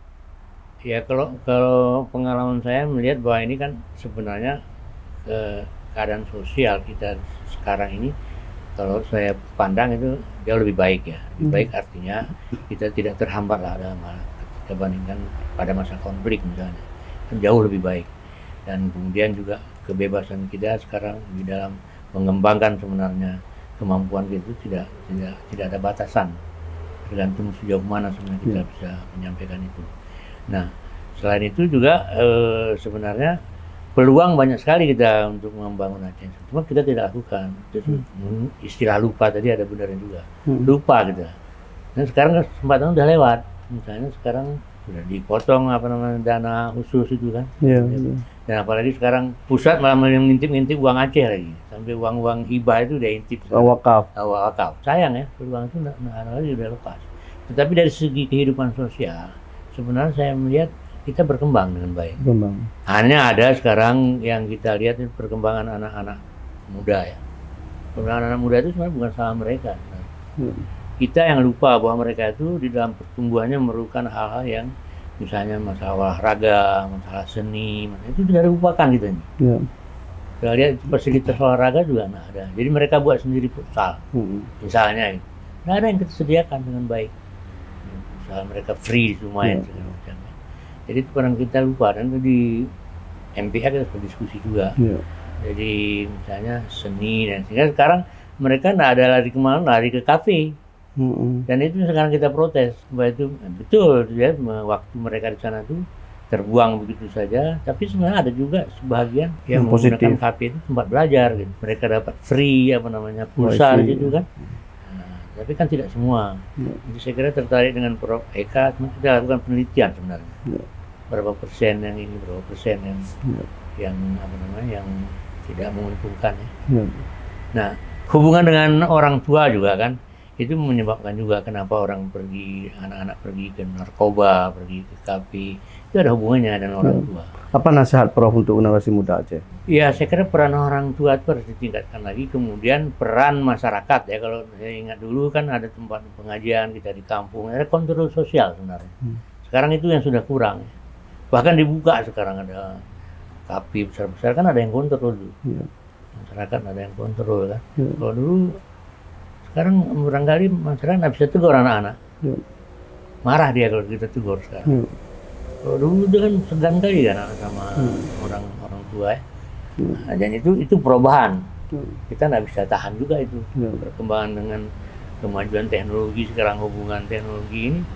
Ya kalau kalau pengalaman saya melihat bahwa ini kan sebenarnya ke, keadaan sosial kita sekarang ini kalau saya pandang itu jauh lebih baik ya. Lebih hmm. baik artinya kita tidak terhambat lah dalam hal kita bandingkan pada masa konflik misalnya, kan jauh lebih baik. Dan kemudian juga kebebasan kita sekarang di dalam mengembangkan sebenarnya kemampuan kita itu tidak tidak tidak ada batasan. Tergantung sejauh mana sebenarnya kita ya. bisa menyampaikan itu. Nah, selain itu juga e, sebenarnya peluang banyak sekali kita untuk membangun Aceh. Cuma kita tidak lakukan. Jadi, hmm. istilah lupa tadi ada benarnya juga. Hmm. Lupa kita. Dan sekarang kesempatan udah lewat. Misalnya sekarang sudah dipotong apa namanya dana khusus itu kan. Yeah, yeah. Dan apalagi sekarang pusat malah mengintip-ngintip uang Aceh lagi. Sampai uang-uang hibah itu udah intip. Wakaf. Wakaf. Sayang ya, peluang itu nah, lagi udah lepas. Tetapi dari segi kehidupan sosial, sebenarnya saya melihat kita berkembang dengan baik. Berkembang. Hanya ada sekarang yang kita lihat itu perkembangan anak-anak muda ya. Perkembangan anak muda itu sebenarnya bukan salah mereka. Hmm. Kita yang lupa bahwa mereka itu di dalam pertumbuhannya memerlukan hal-hal yang misalnya masalah olahraga, masalah seni, itu tidak dilupakan kita ini. Ya. Kita lihat fasilitas olahraga juga nggak ada. Jadi mereka buat sendiri futsal, hmm. misalnya. Nggak ada yang kita sediakan dengan baik. Misalnya mereka free semua yang segala macam. Jadi itu kadang kita lupa, dan di M P H kita berdiskusi juga. Yeah. Jadi misalnya seni dan sehingga sekarang mereka nggak ada lari kemana, lari ke kafe. Mm-hmm. Dan itu sekarang kita protes bahwa itu betul ya, waktu mereka di sana tuh terbuang begitu saja. Tapi sebenarnya ada juga sebagian yang, yang menggunakan kafe itu tempat belajar. Gitu. Mereka dapat free apa namanya pulsa gitu kan. Tapi kan tidak semua. Ya. Jadi saya kira tertarik dengan Prof Eka, kita lakukan penelitian sebenarnya. Ya. Berapa persen yang ini, berapa persen yang ya. yang apa namanya yang tidak menguntungkan ya. Ya. Nah, hubungan dengan orang tua juga kan, itu menyebabkan juga kenapa orang pergi, anak-anak pergi ke narkoba, pergi ke kafe. Itu ada hubungannya dengan orang tua. Apa nasihat Prof untuk generasi muda Aceh? Ya, saya kira peran orang tua itu harus ditingkatkan lagi. Kemudian peran masyarakat ya, kalau saya ingat dulu kan ada tempat pengajian kita di kampung, ada kontrol sosial sebenarnya. Hmm. Sekarang itu yang sudah kurang. Ya. Bahkan dibuka sekarang ada kafe besar-besar kan ada yang kontrol dulu. Ya. Masyarakat ada yang kontrol kan. Ya. Kalau dulu, sekarang barangkali masyarakat nggak bisa tegur anak-anak. Ya. Marah dia kalau kita tegur sekarang. Ya. Kalau dulu itu kan segan kali kan sama hmm. orang orang tua ya. Hmm. Nah, dan itu itu perubahan. Hmm. Kita nggak bisa tahan juga itu. Hmm. Perkembangan dengan kemajuan teknologi sekarang, hubungan teknologi ini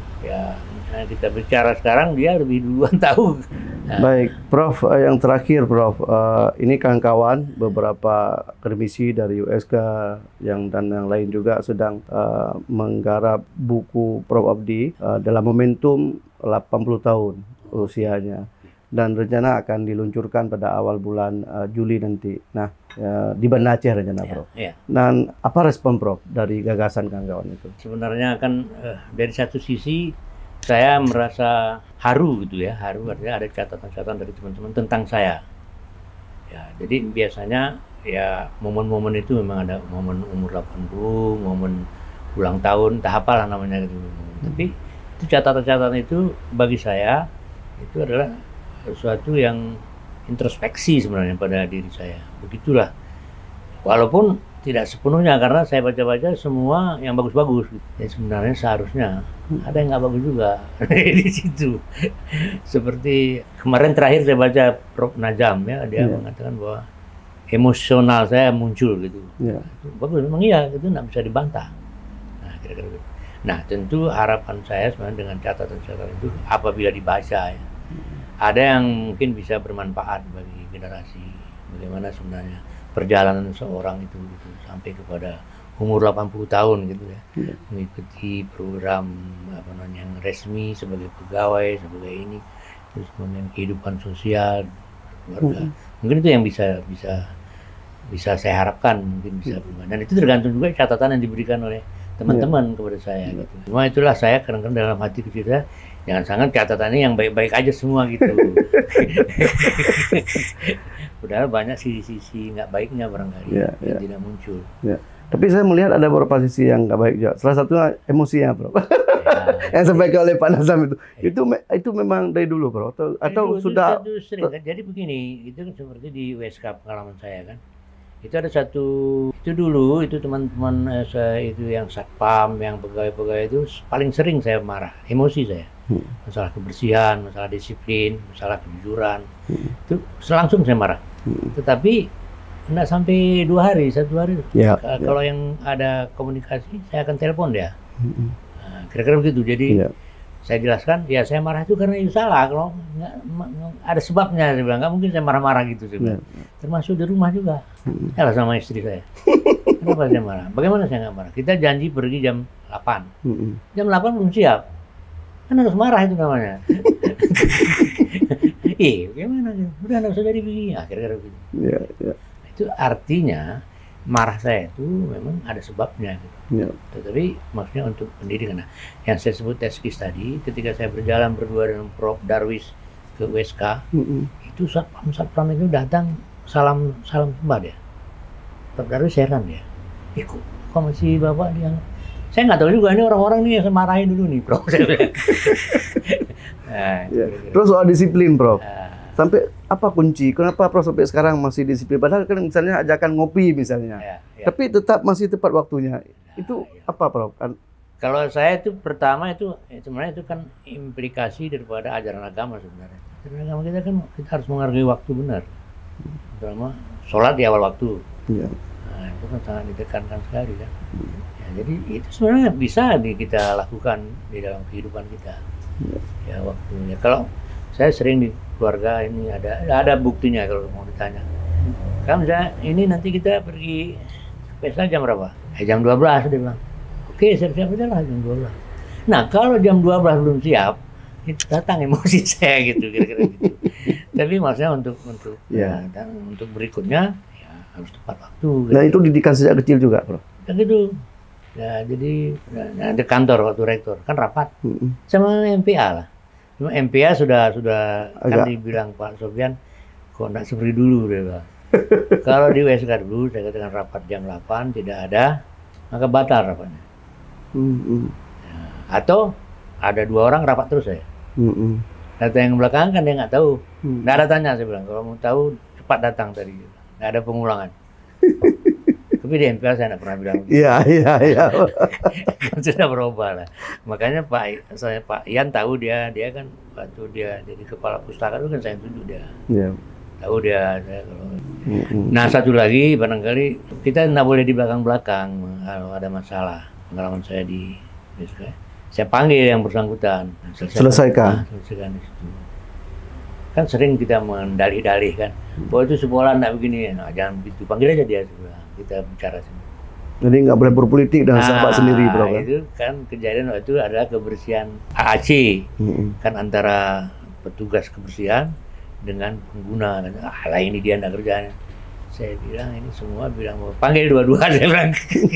ya, misalnya kita bicara sekarang dia lebih duluan tahu. Nah. Baik, Prof, yang terakhir Prof, uh, ini kawan-kawan beberapa akademisi dari U S K yang dan yang lain juga sedang uh, menggarap buku Prof Abdi uh, dalam momentum delapan puluh tahun usianya, dan rencana akan diluncurkan pada awal bulan uh, Juli nanti. Nah, uh, di Banda Aceh rencana ya, Prof. Ya. Dan apa respon Prof dari gagasan kawan-kawan itu? Sebenarnya kan uh, dari satu sisi saya merasa haru gitu ya, haru artinya ada catatan-catatan dari teman-teman tentang saya. Ya, jadi biasanya ya momen-momen itu memang ada momen umur delapan puluh, momen ulang tahun, entah apalah namanya gitu. Hmm. Tapi itu catatan-catatan itu bagi saya itu adalah sesuatu yang introspeksi sebenarnya pada diri saya. Begitulah. Walaupun tidak sepenuhnya, karena saya baca-baca semua yang bagus-bagus. Ya sebenarnya seharusnya ada yang nggak bagus juga di situ. Seperti kemarin terakhir saya baca Prof Najam ya, dia yeah. mengatakan bahwa emosional saya muncul gitu. Yeah. Bagus, memang iya, itu nggak bisa dibantah. Nah, kira-kira gitu. Nah, tentu harapan saya sebenarnya dengan catatan-catatan itu apabila dibaca ya, ada yang mungkin bisa bermanfaat bagi generasi. Bagaimana sebenarnya perjalanan seorang itu gitu, sampai kepada umur delapan puluh tahun gitu ya, ya. Mengikuti program apa namanya yang resmi sebagai pegawai, sebagai ini, terus kemudian kehidupan sosial keluarga. Hmm. Mungkin itu yang bisa bisa bisa saya harapkan, mungkin bisa berubah. Dan itu tergantung juga catatan yang diberikan oleh teman-teman ya. kepada saya ya. gitu. Cuma itulah saya kadang-kadang dalam hati kecil saya, jangan sangat catatannya yang baik-baik aja semua gitu. Padahal banyak sisi-sisi nggak baiknya barangkali ya, yang ya. tidak muncul. Ya. Tapi saya melihat ada beberapa sisi yang nggak baik juga. Salah satunya emosinya, Bro. Ya, yang disampaikan oleh Pak Nazam itu. Ya. Itu itu memang dari dulu, Bro. Atau, atau itu, sudah itu sering kan. Jadi begini, itu kan seperti di U S K pengalaman saya kan. Itu ada satu, itu dulu itu teman-teman eh, saya itu yang satpam, yang pegawai-pegawai itu paling sering saya marah, emosi saya. Hmm. Masalah kebersihan, masalah disiplin, masalah kejujuran. Hmm. Itu langsung saya marah. Hmm. Tetapi enggak sampai dua hari, satu hari. Ya, K- ya. Kalau yang ada komunikasi, saya akan telepon dia. Hmm. Nah, kira-kira begitu. Jadi ya. Saya jelaskan, ya saya marah itu karena itu salah. Kalau nggak, ada sebabnya, saya bilang nggak mungkin saya marah-marah gitu. Saya bilang. Ya. Termasuk di rumah juga. Hmm. Ya sama istri saya. Kenapa saya marah? Bagaimana saya nggak marah? Kita janji pergi jam delapan. Hmm. Jam delapan belum siap. Kan harus marah itu namanya. Ih, bagaimana? Udah nggak usah jadi begini. Akhirnya begini. Ya, ya. Itu artinya marah saya itu memang ada sebabnya. Gitu. Ya. Tetapi maksudnya untuk pendidikan. Nah, yang saya sebut teskis tadi, ketika saya berjalan berdua dengan Prof Darwis ke U S K, mm-hmm. itu satpam satpam itu datang salam salam sembah dia. Prof Darwis heran dia. Eh, kok, kok masih bapak dia? Saya nggak tahu juga ini orang-orang nih yang saya marahin dulu nih, Prof. Nah, ya. Terus soal disiplin, Prof. Nah, sampai apa kunci? Kenapa Prof sampai sekarang masih disiplin? Padahal kan misalnya ajakan ngopi misalnya, ya, ya. Tapi tetap masih tepat waktunya. Nah, itu ya. Apa, Prof? Kan kalau saya itu pertama itu sebenarnya itu kan implikasi daripada ajaran agama sebenarnya. Ajaran agama kita kan kita harus menghargai waktu benar. Terutama sholat di awal waktu. Ya. Nah, itu kan sangat ditekankan sekali kan. Ya, jadi itu sebenarnya bisa di, kita lakukan di dalam kehidupan kita. Ya, ya waktunya. Kalau saya sering di keluarga ini ada ada buktinya kalau mau ditanya. Kan misalnya ini nanti kita pergi pesta jam berapa? Eh, jam dua belas dia bilang. Oke, siap-siap aja lah jam dua belas. Nah, kalau jam dua belas belum siap, itu datang emosi saya gitu kira-kira gitu. Tapi maksudnya untuk untuk ya. Ya, dan untuk berikutnya ya harus tepat waktu. Gitu. Nah, itu didikan sejak kecil juga, Bro. Ya gitu. Ya, jadi nah, di kantor waktu rektor kan rapat mm-hmm. sama M P A lah. Cuma M P A sudah sudah Agak. kan dibilang Pak Sofyan kok enggak seperti dulu dia bilang. Kalau di U S K dulu saya katakan rapat jam delapan tidak ada, maka batal rapatnya. Mm-hmm. Ya, atau ada dua orang rapat terus saya. Mm-hmm. Data yang belakang kan dia nggak tahu. Mm-hmm. Nggak ada tanya saya bilang, kalau mau tahu cepat datang tadi. Nggak ada pengulangan. Tapi di M P A saya nggak pernah bilang. Iya, iya, iya. Sudah berubah lah. Makanya Pak, saya Pak Ian tahu dia, dia kan waktu dia jadi kepala pustaka itu kan saya tunjuk dia. Iya. Tahu dia. dia kalau... mm-hmm. Nah satu lagi barangkali kita nggak boleh di belakang-belakang kalau ada masalah. Pengalaman saya di, saya panggil yang bersangkutan. Selesaikan. Nah, selesaikan di situ. Kan sering kita mendalih-dalih kan. Bahwa itu sekolah nggak begini. Nah, jangan begitu. Panggil aja dia. Kita bicara sini. Jadi nggak boleh berpolitik dan nah, sahabat sendiri, Bro. Kan? Itu kan kejadian waktu itu adalah kebersihan A A C, mm-hmm. kan antara petugas kebersihan dengan pengguna. Ah, lah ini dia nggak kerjanya. Saya bilang ini semua bilang mau panggil dua-dua saya bilang.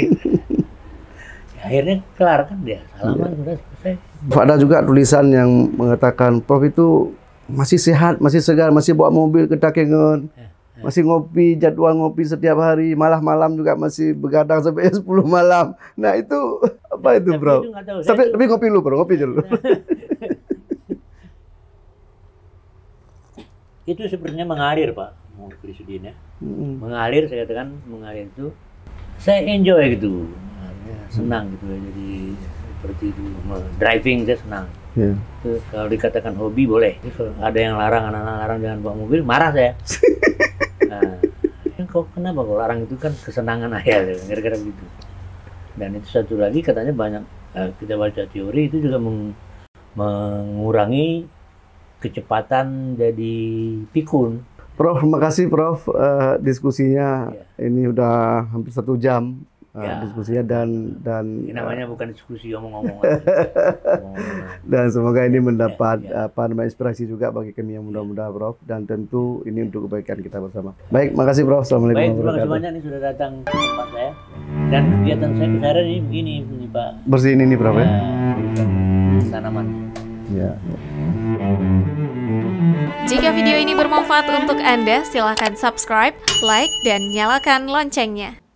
Ya, akhirnya kelar kan dia. Salaman ya. Sudah selesai. Ada juga tulisan yang mengatakan Prof itu masih sehat, masih segar, masih bawa mobil ke Takengon. Ya. Masih ngopi, jadwal ngopi setiap hari, malam-malam juga masih begadang sampai sepuluh malam. Nah itu, apa itu, Bro? Sampai, tapi ngopi dulu, Bro, ngopi dulu. Itu sebenarnya mengalir, Pak, mau Krisudin ya. Hmm. Mengalir, saya katakan mengalir itu, saya enjoy gitu. Senang gitu, jadi seperti itu. Driving saya senang. Yeah. Terus kalau dikatakan hobi boleh. Terus kalau ada yang larang, anak-anak larang jangan bawa mobil, marah saya. Nah, kok kenapa kalau larang itu kan kesenangan ayah, kira-kira begitu. Dan itu satu lagi katanya banyak kita baca teori itu juga meng, mengurangi kecepatan jadi pikun. Prof, terima kasih Prof uh, diskusinya ya. Ini udah hampir satu jam. Uh, ya. Diskusinya dan dan ini namanya uh, bukan diskusi omong-omong. Dan semoga ini mendapat ya, ya. apa namanya inspirasi juga bagi kami yang muda-muda, Prof, dan tentu ini untuk kebaikan kita bersama. Baik, makasih Prof. Assalamualaikum. Baik, terima kasih banyak nih sudah datang ke tempat saya. Dan kegiatan saya keseharian ini begini, ini Pak. Bersihin ini Prof ya. Tanaman. Ya. Jika video ini bermanfaat untuk Anda, silakan subscribe, like, dan nyalakan loncengnya.